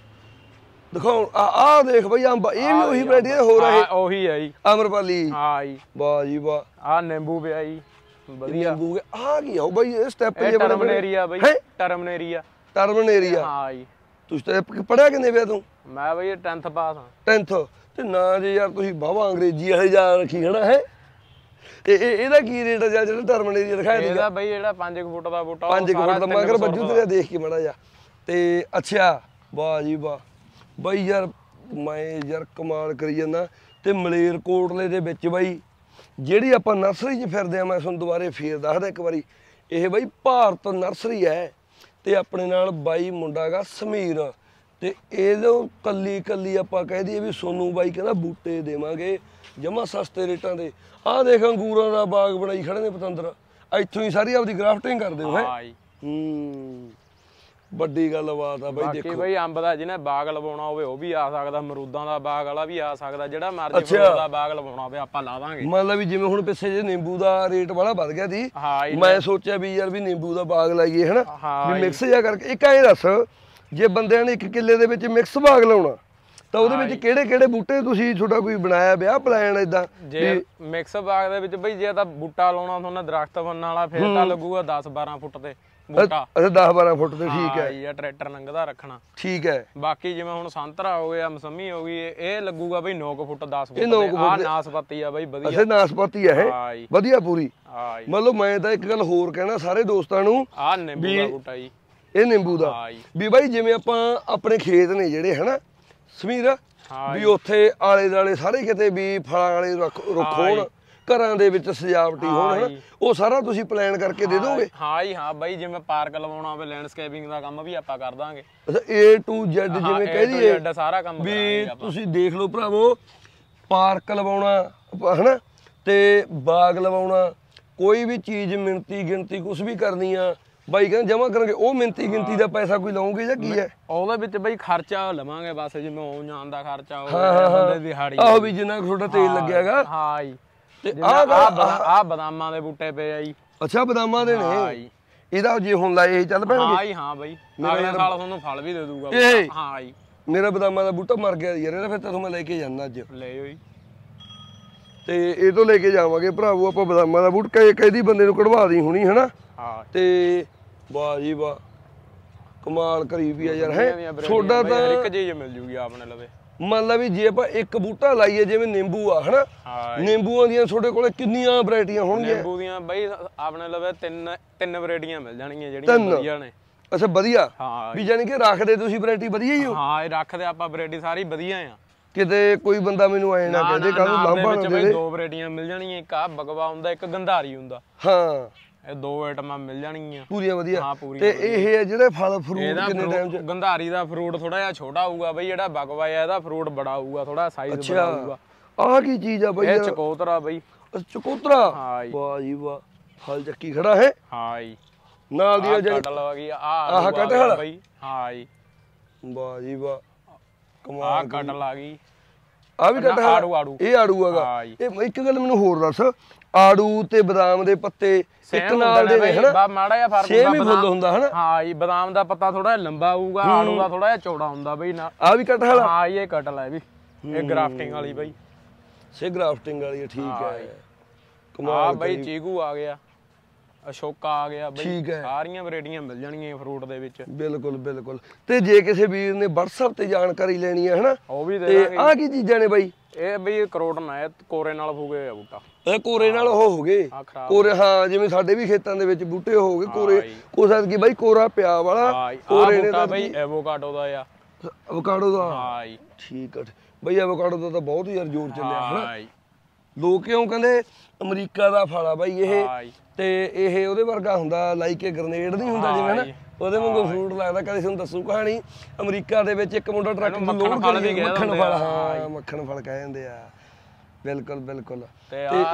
ਦਿਖਾਉਣ ਆ ਆ ਦੇਖ ਬਈ ਅੰਬ ਇਹ ਵੀ ਉਹੀ ਵੈਰਾਈਟੀ ਹੈ ਹੋਰ ਹੈ ਉਹੀ ਹੈ ਜੀ ਅਮਰਪਾਲੀ ਹਾਂ ਜੀ ਵਾਹ ਜੀ ਵਾਹ ਆ ਨਿੰਬੂ ਪਿਆ ਜੀ ਵਧੀਆ ਨਿੰਬੂ ਆ ਕੀ ਹੋ ਬਈ ਇਹ ਸਟੈਪ ਜੇ ਟਰਮਨੇਰੀਆ ਬਈ ਟਰਮਨੇਰੀਆ ਟਰਮਨੇਰੀਆ ਹਾਂ ਜੀ ਤੁਸੀਂ ਪੜਿਆ ਕਿੰਨੇ ਪਿਆ ਤੂੰ ਮੈਂ ਬਈ ਟੈਂਥ ਪਾਸ ਹਾਂ ਟੈਂਥ ਤੇ ਨਾ ਜੇ ਯਾਰ ਤੁਸੀਂ ਬਾਵਾ ਅੰਗਰੇਜ਼ੀ ਵਾਲੇ ਜਾ ਰੱਖੀ ਖੜਾ ਹੈ ਤੇ ਇਹਦਾ ਕੀ ਰੇਟ ਆ ਜਿਹੜਾ ਟਰਮਨੇਰੀਆ ਦਿਖਾਇਆ ਸੀਗਾ ਇਹਦਾ ਬਈ ਜਿਹੜਾ ਪੰਜ ਫੁੱਟ ਦਾ ਬੂਟਾ ਪੰਜ ਫੁੱਟ ਦਾ ਮਗਰ ਬੱਜੂ ਤੇ ਦੇਖ ਕੇ ਮੜਾ ਜਾ ਤੇ ਅੱਛਾ ਵਾਹ ਜੀ ਵਾਹ ਬਈ ਯਾਰ ਮੈਂ ਯਾਰ ਕਮਾਲ ਕਰੀ ਜਾਂਦਾ ਤੇ ਮਲੇਰਕੋਟਲੇ ਦੇ ਵਿੱਚ ਬਈ ਜਿਹੜੀ ਆਪਾਂ ਨਰਸਰੀ 'ਚ ਫਿਰਦੇ ਆ ਮੈਂ ਤੁਹਾਨੂੰ ਦੁਬਾਰੇ ਫੇਰ ਦੱਸਦਾ ਇੱਕ ਵਾਰੀ ਇਹ ਬਈ ਭਾਰਤ ਨਰਸਰੀ ਹੈ ਤੇ ਆਪਣੇ ਨਾਲ ਬਾਈ ਮੁੰਡਾ ਗਾ ਸਮੀਰ ਤੇ ਇਹਦੋਂ ਕੱਲੀ ਕੱਲੀ ਆਪਾਂ ਕਹਿ ਦਈਏ ਵੀ ਸੋਨੂ ਬਾਈ ਕਹਿੰਦਾ ਬੂਟੇ ਦੇਵਾਂਗੇ ਜਮਾ ਸਸਤੇ ਰੇਟਾਂ ਦੇ ਆਹ ਦੇਖ ਅੰਗੂਰਾਂ ਦਾ ਬਾਗ ਬਣਾਈ ਖੜੇ ਨੇ ਪਤੰਦਰ ਇੱਥੋਂ ਹੀ ਸਾਰੀ ਆਪਦੀ ਗ੍ਰਾਫਟਿੰਗ ਕਰਦੇ ਹੋ ਹੈ ਹੂੰ ਵੱਡੀ ਗੱਲਬਾਤ ਆ ਬਾਈ ਦੇਖੋ ਬਾਕੀ ਬਈ ਅੰਬ ਦਾ ਜਿਹਨੇ ਬਾਗ ਲਵਾਉਣਾ ਹੋਵੇ ਉਹ ਵੀ ਆ ਸਕਦਾ ਅਮਰੂਦਾਂ ਦਾ ਬਾਗ ਵਾਲਾ ਵੀ ਆ ਸਕਦਾ ਜਿਹੜਾ ਮਰਜ਼ੀ ਫਰੂਟ ਦਾ ਬਾਗ ਲਵਾਉਣਾ ਹੋਵੇ ਆਪਾਂ ਲਾ ਦਾਂਗੇ ਮਤਲਬ ਵੀ ਜਿਵੇਂ ਹੁਣ ਪਿੱਛੇ ਜੇ ਨਿੰਬੂ ਦਾ ਰੇਟ ਬੜਾ ਵੱਧ ਗਿਆ ਸੀ ਮੈਂ ਸੋਚਿਆ ਵੀ ਯਾਰ ਵੀ ਨਿੰਬੂ ਦਾ ਬਾਗ ਲਾਈਏ ਹਨਾ ਵੀ ਮਿਕਸ ਜਿਹਾ ਕਰਕੇ ਇੱਕ ਐਂ ਦੱਸ ਜੇ ਬੰਦਿਆਂ ਨੇ ਇੱਕ ਕਿੱਲੇ ਦੇ ਵਿੱਚ ਮਿਕਸ ਬਾਗ ਲਾਉਣਾ ਤਾਂ ਉਹਦੇ ਵਿੱਚ ਕਿਹੜੇ ਕਿਹੜੇ ਬੂਟੇ ਤੁਸੀਂ ਤੁਹਾਡਾ ਕੋਈ ਬਣਾਇਆ ਵਿਆਹ ਪਲਾਨ ਇਦਾਂ ਜੇ ਮਿਕਸ ਬਾਗ ਦੇ ਵਿੱਚ ਬਈ ਜੇ ਤਾਂ ਬੂਟਾ ਲਾਉਣਾ ਤੁਹਾਨੂੰ ਦਰਖਤ ਬੰਨਣ ਵਾਲਾ ਫਿਰ ਤਾਂ ਲੱਗੂਗਾ ਦਸ ਬਾਰਾਂ ਫੁੱਟ ਤੇ ਬੂਟਾ ਅੱਛਾ ਦਸ ਬਾਰਾਂ ਫੁੱਟ ਤੇ ਠੀਕ ਹੈ ਇਹ ਟਰੈਕਟਰ ਲੰਘਦਾ ਰੱਖਣਾ ਠੀਕ ਹੈ ਬਾਕੀ ਜਿਵੇਂ ਹੁਣ ਸੰਤਰਾ ਹੋ ਗਿਆ ਮਸੰਮੀ ਹੋ ਗਈ ਇਹ ਲੱਗੂਗਾ ਬਈ ਨੌ ਫੁੱਟ ਦਸ ਫੁੱਟ ਆ ਨਾਸਪਤੀ ਆ ਬਈ ਵਧੀਆ ਅੱਛਾ ਨਾਸਪਤੀ ਆ ਇਹ ਵਧੀਆ ਪੂਰੀ ਮਤਲਬ ਮੈਂ ਤਾਂ ਇੱਕ ਗੱਲ ਹੋਰ ਕਹਿਣਾ ਸਾਰੇ ਦੋਸਤਾਂ ਨੂੰ ਆ ਨਿੰਬੂ ਦਾ ਬੂਟਾ ਜੀ ਇਹ ਨਿੰਬੂ ਦਾ ਵੀ ਬਾਈ ਜਿਵੇਂ ਆਪਾਂ ਆਪਣੇ ਖੇਤ ਨੇ ਜਿਹੜੇ ਹਨਾ ਸਮੀਰ ਵੀ ਉੱਥੇ ਆਲੇ ਦੁਆਲੇ ਸਾਰੇ ਕਿਤੇ ਵੀ ਫਲਾਂ ਵਾਲੇ ਰੁੱਖ ਹੋਣ ਘਰਾਂ ਦੇ ਵਿੱਚ ਸਜਾਵਟੀ ਹੋਣ ਹਨਾ ਉਹ ਸਾਰਾ ਤੁਸੀਂ ਪਲਾਨ ਕਰਕੇ ਦੇ ਦੋਗੇ ਹਾਂ ਜੀ ਹਾਂ ਬਾਈ ਜਿਵੇਂ ਪਾਰਕ ਲਵਾਉਣਾ ਹੋਵੇ ਲੈਂਡਸਕੇਪਿੰਗ ਦਾ ਕੰਮ ਵੀ ਆਪਾਂ ਕਰ ਦਾਂਗੇ ਅੱਛਾ A to Z ਜਿਵੇਂ ਕਹਿ ਦਈਏ ਸਾਰਾ ਕੰਮ ਵੀ ਤੁਸੀਂ ਦੇਖ ਲਓ ਭਰਾਵੋ ਪਾਰਕ ਲਵਾਉਣਾ ਹਨਾ ਤੇ ਬਾਗ ਲਵਾਉਣਾ ਕੋਈ ਵੀ ਚੀਜ਼ ਮਿਣਤੀ ਗਿਣਤੀ ਕੁਝ ਵੀ ਕਰਨੀ ਆ ਬਾਈ ਕਹਿੰਦੇ ਜਮਾ ਕਰਾਂਗੇ ਉਹ ਮਿੰਤੀ ਗਿਣਤੀ ਦਾ ਪੈਸਾ ਕੋਈ ਲਾਉਂਗੇ ਜਾਂ ਕੀ ਹੈ ਉਹਦੇ ਵਿੱਚ ਬਈ ਖਰਚਾ ਲਵਾਂਗੇ ਬਸ ਜਿਵੇਂ ਆਉਣ ਜਾਣ ਦਾ ਖਰਚਾ ਹੋਵੇ ਬੰਦੇ ਦੀ ਦਿਹਾੜੀ ਆਹੋ ਵੀ ਜਿੰਨਾ ਤੁਹਾਡਾ ਤੇਲ ਲੱਗਿਆਗਾ ਹਾਂ ਜੀ ਤੇ ਆਹ ਆਹ ਬਦਾਮਾਂ ਦੇ ਬੂਟੇ ਪਏ ਆ ਜੀ ਅੱਛਾ ਬਦਾਮਾਂ ਦੇ ਨੇ ਇਹਦਾ ਜੇ ਹੁਣ ਲਾਏ ਇਹ ਚੱਲ ਪੈਣਗੇ ਹਾਂ ਜੀ ਹਾਂ ਬਾਈ ਅਗਲੇ ਸਾਲ ਤੁਹਾਨੂੰ ਫਲ ਵੀ ਦੇ ਦੂਗਾ ਹਾਂ ਜੀ ਮੇਰਾ ਬਦਾਮਾਂ ਦਾ ਬੂਟਾ ਮਰ ਗਿਆ ਯਾਰ ਇਹਦਾ ਫਿਰ ਤਾਂ ਮੈਂ ਲੈ ਕੇ ਜਾਣਾ ਅੱਜ ਲੈ ਓਏ ਤੇ ਇਹ ਤੋਂ ਲੈ ਕੇ ਜਾਵਾਂਗੇ ਭਰਾਵੋ ਆਪਾਂ ਬਦਾਮਾਂ ਦਾ ਬੂਟ ਕਹੇ ਕਹਿੰਦੀ ਬੰਦੇ ਨੂੰ ਕਢਵਾ ਦੀ ਹੁਣੀ ਹਨਾ ਹਾਂ ਤੇ ਵਾਹ ਜੀ ਵਾਹ ਕਮਾਲ ਕਰੀ ਵੀ ਆ ਯਾਰ ਹੈ ਛੋਡਾ ਤਾਂ ਇੱਕ ਚੀਜ਼ ਮਿਲ ਜੂਗੀ ਆਪਣੇ ਲਵੇ ਮੰਨ ਲਾ ਵੀ ਜੇ ਆਪਾਂ ਇੱਕ ਬੂਟਾ ਲਾਈਏ ਜਿਵੇਂ ਨਿੰਬੂ ਆ ਹਨਾ ਨਿੰਬੂਆਂ ਦੀਆਂ ਤੁਹਾਡੇ ਕੋਲੇ ਕਿੰਨੀਆਂ ਵੈਰਾਈਟੀਆਂ ਹੋਣਗੀਆਂ ਨਿੰਬੂ ਦੀਆਂ ਬਈ ਆਪਣੇ ਲਵੇ ਤਿੰਨ ਤਿੰਨ ਵੈਰਾਈਟੀਆਂ ਮਿਲ ਜਾਣਗੀਆਂ ਜਿਹੜੀਆਂ ਵਧੀਆ ਨੇ ਅੱਛਾ ਵਧੀਆ ਵੀ ਜਾਨੀ ਕਿ ਰੱਖਦੇ ਤੁਸੀਂ ਵੈਰਾਈਟੀ ਵਧੀਆ ਹੀ ਹੋ ਹਾਂ ਇਹ ਰੱਖਦੇ ਆਪਾਂ ਵੈਰਾਈਟੀ ਸਾਰੀ ਵਧੀਆ ਆ ਕਿਤੇ ਕੋਈ ਬੰਦਾ ਮੈਨੂੰ ਐ ਨਾ ਕਹਦੇ ਕੱਲ ਨੂੰ ਲਾਂਭਾ ਨਾ ਦੇ ਦੋ ਵੈਰਾਈਟੀਆਂ ਮਿਲ ਜਾਣਗੀਆਂ ਇੱਕ ਆ ਬਗਵਾ ਹੁੰਦਾ ਇੱਕ ਗੰਧਾਰੀ ਹੁੰਦਾ ਹਾਂ ਇਹ ਦੋ ਆਈਟਮਾਂ ਮਿਲ ਜਾਣਗੀਆਂ ਪੂਰੀਆਂ ਵਧੀਆ ਤੇ ਇਹ ਜਿਹੜੇ ਫਲ ਫਰੂਟ ਕਿੰਨੇ ਟਾਈਮ ਚ ਗੰਧਾਰੀ ਦਾ ਫਰੂਟ ਥੋੜਾ ਜਿਹਾ ਛੋਟਾ ਹੋਊਗਾ ਬਈ ਜਿਹੜਾ ਬਗਵਾ ਆ ਇਹਦਾ ਫਰੂਟ ਬੜਾ ਹੋਊਗਾ ਥੋੜਾ ਸਾਈਜ਼ ਬੜਾ ਹੋਊਗਾ ਆਹ ਕੀ ਚੀਜ਼ ਆ ਬਈ ਇਹ ਚਕੋਤਰਾ ਬਈ ਚਕੋਤਰਾ ਵਾਹ ਜੀ ਵਾਹ ਫਲ ਚੱਕੀ ਖੜਾ ਹੈ ਹਾਂ ਜੀ ਨਾਲ ਦੀ ਜਿਹੜੀ ਕਟਲ ਆ ਗਈ ਆਹ ਕਟਲ ਬਈ ਹਾਂ ਜੀ ਵਾਹ ਜੀ ਵਾਹ ਕਮਾਲ ਆਹ ਕਟਲ ਆ ਗਈ ਆ ਵੀ ਕਟਲ ਆੜੂ ਆੜੂ ਇਹ ਆੜੂ ਹੈਗਾ ਇਹ ਇੱਕ ਗੱਲ ਮੈਨੂੰ ਹੋਰ ਦੱਸ ਆੜੂ ਤੇ ਬਦਾਮ ਦੇ ਪੱਤੇ ਇੱਕ ਨਾਲ ਦੇ ਨੇ ਹਨਾ ਮਾੜਾ ਜਿਹਾ ਫਰਕ ਸੇਮ ਹੀ ਫੁੱਲ ਹੁੰਦਾ ਹਨਾ ਹਾਂ ਜੀ ਬਦਾਮ ਦਾ ਪੱਤਾ ਥੋੜਾ ਜਿਹਾ ਲੰਬਾ ਹੋਊਗਾ ਆੜੂ ਦਾ ਥੋੜਾ ਜਿਹਾ ਚੌੜਾ ਹੁੰਦਾ ਬਈ ਨਾ ਆ ਵੀ ਕਟਹਲ ਹਾਂ ਇਹ ਕਟਲ ਹੈ ਵੀ ਇਹ ਗ੍ਰਾਫਟਿੰਗ ਵਾਲੀ ਬਈ ਸੇ ਗ੍ਰਾਫਟਿੰਗ ਵਾਲੀ ਠੀਕ ਹੈ ਕਮਾਲ ਬਈ ਚੀਕੂ ਆ ਗਿਆ ਅਸ਼ੋਕਾ ਆ ਗਿਆ ਬਈ ਸਾਰੀਆਂ ਵੈਰਾਈਟੀਆਂ ਮਿਲ ਜਾਣਗੀਆਂ ਫਰੂਟ ਦੇ ਵਿੱਚ ਬਿਲਕੁਲ ਬਿਲਕੁਲ ਤੇ ਜੇ ਕਿਸੇ ਵੀਰ ਨੇ WhatsApp ਤੇ ਜਾਣਕਾਰੀ ਲੈਣੀ ਹੈ ਹਨਾ ਉਹ ਵੀ ਦੇ ਤੇ ਆਹ ਕੀ ਚੀਜ਼ਾਂ ਨੇ ਬਾਈ ਇਹ ਬਈ ਕਰੋਟਨ ਹੈ ਕੋਰੇ ਨਾਲ ਫੂਗੇ ਆ ਬੂਟਾ ਇਹ ਕੋਰੇ ਨਾਲ ਉਹ ਹੋ ਗਏ ਕੋਰੇ ਹਾਂ ਜਿਵੇਂ ਸਾਡੇ ਵੀ ਖੇਤਾਂ ਦੇ ਵਿੱਚ ਬੂਟੇ ਹੋ ਗਏ ਕੋਰੇ ਕੋਸਾ ਕੀ ਬਾਈ ਕੋਰਾ ਪਿਆ ਵਾਲਾ ਕੋਰੇ ਨੇ ਤਾਂ ਬਈ ਐਵੋਕਾਡੋ ਦਾ ਆ ਐਵੋਕਾਡੋ ਦਾ ਹਾਂ ਜੀ ਠੀਕ ਹੈ ਬਈ ਐਵੋਕਾਡੋ ਦਾ ਤਾਂ ਬਹੁਤ ਯਾਰ ਜ਼ੋਰ ਚੱਲਿਆ ਹਨਾ ਲੋਕ ਕਿਉਂ ਕਹਿੰਦੇ ਅਮਰੀਕਾ ਦਾ ਫਲ ਆ ਬਾਈ ਇਹ ਤੇ ਇਹ ਉਹਦੇ ਵਰਗਾ ਹੁੰਦਾ ਲਾਈਕ ਇਹ ਗ੍ਰਨੇਡ ਨਹੀਂ ਹੁੰਦਾ ਜਿਵੇਂ ਨਾ ਉਹਦੇ ਵਾਂਗੂ ਫਰੂਟ ਲੱਗਦਾ ਕਦੇ ਤੁਹਾਨੂੰ ਦੱਸੂ ਕਹਾਣੀ ਅਮਰੀਕਾ ਦੇ ਵਿੱਚ ਇੱਕ ਮੁੰਡਾ ਟਰੱਕ ਨੂੰ ਲੋਡ ਕਰੀ ਮੱਖਣ ਫਲ ਹਾਂ ਮੱਖਣ ਫਲ ਕਹਿ ਜਾਂਦੇ ਆ ਬਿਲਕੁਲ ਬਿਲਕੁਲ ਤੇ ਇਹ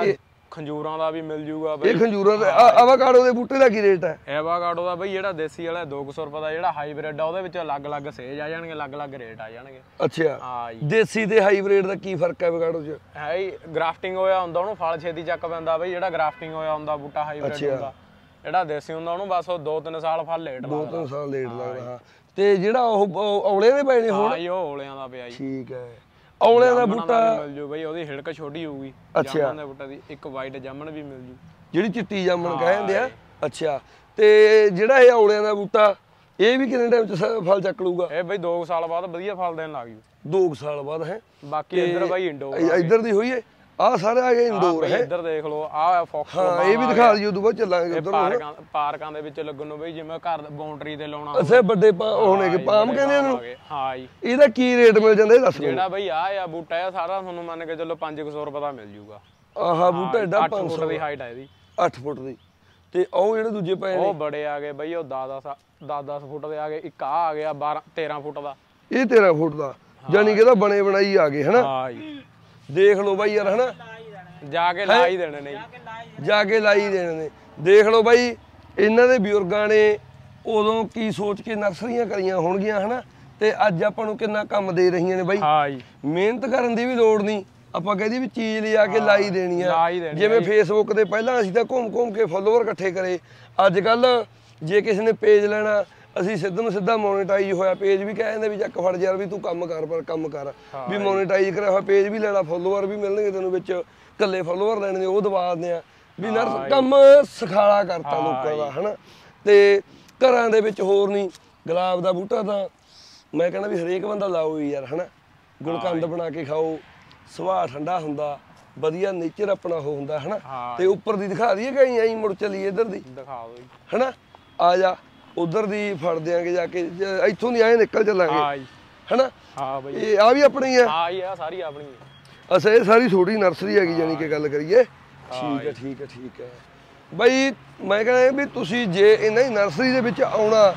ਖੰਜੂਰਾਂ ਦਾ ਵੀ ਮਿਲ ਜੂਗਾ ਬਈ। ਇਹ ਖੰਜੂਰਾਂ ਦਾ ਆਵਾਕਾਡੋ ਦੇ ਬੂਟੇ ਦਾ ਕੀ ਰੇਟ ਹੈ? ਐਵਾਕਾਡੋ ਦਾ ਬਈ ਜਿਹੜਾ ਦੇਸੀ ਵਾਲਾ ਦੋ ਸੌ ਰੁਪਏ ਦਾ, ਜਿਹੜਾ ਹਾਈਬ੍ਰਿਡ ਆ ਉਹਦੇ ਵਿੱਚ ਅਲੱਗ-ਅਲੱਗ ਸੇਜ ਆ ਜਾਣਗੇ, ਅਲੱਗ-ਅਲੱਗ ਰੇਟ ਆ ਜਾਣਗੇ। ਅੱਛਾ ਹਾਂ ਜੀ। ਦੇਸੀ ਤੇ ਹਾਈਬ੍ਰਿਡ ਦਾ ਕੀ ਫਰਕ ਹੈ ਐਵਾਕਾਡੋ 'ਚ? ਹੈ ਹੀ ਗ੍ਰਾਫਟਿੰਗ ਹੋਇਆ ਹੁੰਦਾ ਉਹਨੂੰ ਫਲ ਛੇਤੀ ਚੱਕ ਪੈਂਦਾ ਬਈ, ਜਿਹੜਾ ਗ੍ਰਾਫਟਿੰਗ ਹੋਇਆ ਹੁੰਦਾ ਬੂਟਾ ਹਾਈਬ੍ਰਿਡ ਹੁੰਦਾ। ਜਿਹੜਾ ਦੇਸੀ ਹੁੰਦਾ ਉਹਨੂੰ ਬਸ ਉਹ ਦੋ ਤਿੰਨ ਸਾਲ ਫਲ ਲੇਟ ਲੱਗਦਾ। ਦੋ ਤਿੰਨ ਸਾਲ ਲੇਟ ਲੱਗਦਾ ਹਾਂ। ਤੇ ਜਿਹੜਾ ਉਹ ਔਲੇ ਦੇ ਪਏ ਨੇ ਹੁਣ? ਹਾਂ ਜੀ, ਉਹ ਔਲਿਆਂ ਦਾ ਪਿਆ ਜੀ। ਠੀਕ ਹੈ। ਔਲਿਆਂ ਦਾ ਬੂਟਾ ਮਿਲ ਜੂ ਬਈ, ਉਹਦੀ ਹਿੜਕ ਛੋਟੀ ਹੋਊਗੀ। ਜਾਮਣ ਦੇ ਬੂਟੇ ਦੀ ਇੱਕ ਵਾਈਟ ਜਾਮਣ ਵੀ ਮਿਲ ਜੂ, ਜਿਹੜੀ ਚਿੱਟੀ ਜਾਮਣ ਕਹਿੰਦੇ ਆ। ਅੱਛਾ, ਤੇ ਜਿਹੜਾ ਇਹ ਔਲਿਆਂ ਦਾ ਬੂਟਾ ਇਹ ਵੀ ਕਿੰਨੇ ਟਾਈਮ ਚ ਫਲ ਚੱਕ ਲੂਗਾ? ਇਹ ਬਈ ਦੋ ਸਾਲ ਬਾਅਦ ਵਧੀਆ ਫਲ ਦੇਣ ਲੱਗ ਜੂ। ਦੋ ਸਾਲ ਬਾਅਦ ਹੈ? ਬਾਕੀ ਇੱਧਰ ਬਾਈ ਇੰਡੋਰ ਇੱਧਰ ਦੀ ਹੋਈ ਹੈ। ਆਹ ਸਾਰੇ ਆ ਗਏ ਇੰਡੋਰ ਹੈ। ਇੱਧਰ ਦੇਖ ਲਓ ਆਹ ਫੌਕਸ। ਹਾਂ ਇਹ ਵੀ ਦਿਖਾ ਦਿਓ, ਉਦੋਂ ਬਾਅਦ ਚੱਲਾਂਗੇ ਉਧਰ। ਪਾਰਕਾਂ ਪਾਰਕਾਂ ਦੇ ਵਿੱਚ ਲੱਗਣ ਨੂੰ ਬਈ, ਜਿਵੇਂ ਘਰ ਬਾਉਂਡਰੀ ਤੇ ਲਾਉਣਾ। ਅੱਛਾ ਵੱਡੇ ਹੋਣੇ ਕਿ ਪਾਮ ਕਹਿੰਦੇ ਇਹਨੂੰ? ਹਾਂ ਜੀ। ਇਹਦਾ ਕੀ ਰੇਟ ਮਿਲ ਜਾਂਦਾ ਇਹ ਦੱਸ ਦਿਓ। ਜਿਹੜਾ ਬਈ ਆਹ ਆ ਬੂਟਾ ਆ ਸਾਰਾ ਤੁਹਾਨੂੰ ਮੰਨ ਕੇ ਚੱਲੋ ਪੰਜ ਸੌ ਰੁਪਏ ਦਾ ਮਿਲ ਜੂਗਾ। ਆਹ ਬੂਟਾ ਐਡਾ ਅੱਠ ਫੁੱਟ ਦੀ ਹਾਈਟ ਹੈ ਇਹਦੀ। ਅੱਠ ਫੁੱਟ ਦੀ। ਤੇ ਉਹ ਜਿਹੜੇ ਦੂਜੇ ਪਏ ਨੇ ਉਹ ਬੜੇ ਆ ਗਏ ਬਈ, ਉਹ ਦਸ ਦਸ ਫੁੱਟ ਦੇ ਆ ਗਏ। ਇੱਕ ਆ ਆ ਗਿਆ ਬਾਰਾਂ ਤੇਰਾਂ ਫੁੱਟ ਦਾ। ਇਹ ਤੇਰਾਂ ਫੁੱਟ ਦਾ, ਯਾਨੀ ਕਿ ਇਹਦਾ ਬਣੇ ਬਣਾਈ ਆ ਗਏ ਹਨਾ? ਹਾਂ ਜੀ। ਦੇਖ ਲਓ ਬਾਈ ਯਾਰ ਹਨਾ, ਜਾ ਕੇ ਲਾ ਹੀ ਦੇਣੇ ਨੇ, ਜਾ ਕੇ ਲਾਈ ਦੇਣੇ ਨੇ। ਦੇਖ ਲਓ ਬਾਈ ਇਹਨਾਂ ਦੇ ਬਜ਼ੁਰਗਾਂ ਨੇ ਉਦੋਂ ਕੀ ਸੋਚ ਕੇ ਨਰਸਰੀਆਂ ਕਰੀਆਂ ਹੋਣਗੀਆਂ ਹਨਾ, ਤੇ ਅੱਜ ਆਪਾਂ ਨੂੰ ਕਿੰਨਾ ਕੰਮ ਦੇ ਰਹੀਆਂ ਨੇ ਬਾਈ। ਹਾਂ ਜੀ। ਮਿਹਨਤ ਕਰਨ ਦੀ ਵੀ ਲੋੜ ਨਹੀਂ, ਆਪਾਂ ਕਹਿੰਦੇ ਵੀ ਚੀਜ਼ ਲਿਆ ਕੇ ਲਾਈ ਦੇਣੀ ਆ। ਜਿਵੇਂ ਫੇਸਬੁੱਕ ਤੇ ਪਹਿਲਾਂ ਅਸੀਂ ਤਾਂ ਘੁੰਮ ਘੁੰਮ ਕੇ ਫਾਲੋਅਰ ਇਕੱਠੇ ਕਰੇ, ਅੱਜ ਕੱਲ ਜੇ ਕਿਸੇ ਨੇ ਪੇਜ ਲੈਣਾ ਅਸੀਂ ਸਿੱਧਾ ਨੂੰ ਸਿੱਧਾ ਮੋਨੇਟਾਈਜ਼ ਹੋਇਆ ਪੇਜ ਵੀ ਕਹਿ ਦਿੰਦੇ ਵੀ ਚੱਕ ਫੜ ਯਾਰ ਵੀ ਤੂੰ ਕੰਮ ਕਰ, ਪਰ ਕੰਮ ਕਰ ਵੀ ਮੋਨੇਟਾਈਜ਼ ਕਰਿਆ ਹੋਇਆ ਪੇਜ ਵੀ ਲੈਣਾ, ਫਾਲੋਅਰ ਵੀ ਮਿਲਣਗੇ ਤੈਨੂੰ, ਵਿੱਚ ਇਕੱਲੇ ਫਾਲੋਅਰ ਲੈਣੇ ਉਹ ਦਵਾ ਦਿੰਦੇ ਆ ਵੀ ਨਰਸ ਕੰਮ ਸਿਖਾਲਾ ਕਰਤਾ ਲੋਕਾਂ ਦਾ ਹਨਾ। ਤੇ ਘਰਾਂ ਦੇ ਵਿੱਚ ਹੋਰ ਨਹੀਂ, ਗੁਲਾਬ ਦਾ ਬੂਟਾ ਤਾਂ ਮੈਂ ਕਹਿੰਦਾ ਵੀ ਹਰੇਕ ਬੰਦਾ ਲਾਓ ਯਾਰ ਹਨਾ। ਗੁਲਕੰਦ ਬਣਾ ਕੇ ਖਾਓ, ਸੁਭਾਅ ਠੰਡਾ ਹੁੰਦਾ, ਵਧੀਆ ਨੇਚਰ ਆਪਣਾ ਉਹ ਹੁੰਦਾ ਹਨਾ। ਤੇ ਉੱਪਰ ਦੀ ਦਿਖਾ ਦਈਏ ਕਹੀਂ ਆਈ ਮੁੜ ਚਲੀ ਇੱਧਰ ਦੀ ਦਿਖਾ ਦਿਓ ਹਨਾ। ਆ ਜਾ ਉਧਰ ਦੀ ਫੜ ਦਿਆਂਗੇ ਜਾ ਕੇ, ਇੱਥੋਂ ਦੀ ਆਏ ਨਿਕਲ ਚੱਲਾਂਗੇ ਹਨਾ। ਹਾਂ ਬਈ ਇਹ ਆ ਵੀ ਆਪਣੀ ਆ? ਹਾਂ ਇਹ ਸਾਰੀ ਆਪਣੀ ਹੈ। ਅੱਛਾ ਇਹ ਸਾਰੀ ਛੋਟੀ ਨਰਸਰੀ ਹੈਗੀ ਜਾਨੀ ਕਿ ਗੱਲ ਕਰੀਏ। ਠੀਕ ਹੈ ਠੀਕ ਹੈ ਠੀਕ ਹੈ ਬਾਈ। ਮੈਂ ਕਹਿੰਦਾ ਵੀ ਤੁਸੀਂ ਜੇ ਇਹਨਾਂ ਹੀ ਨਰਸਰੀ ਦੇ ਵਿੱਚ ਆਉਣਾ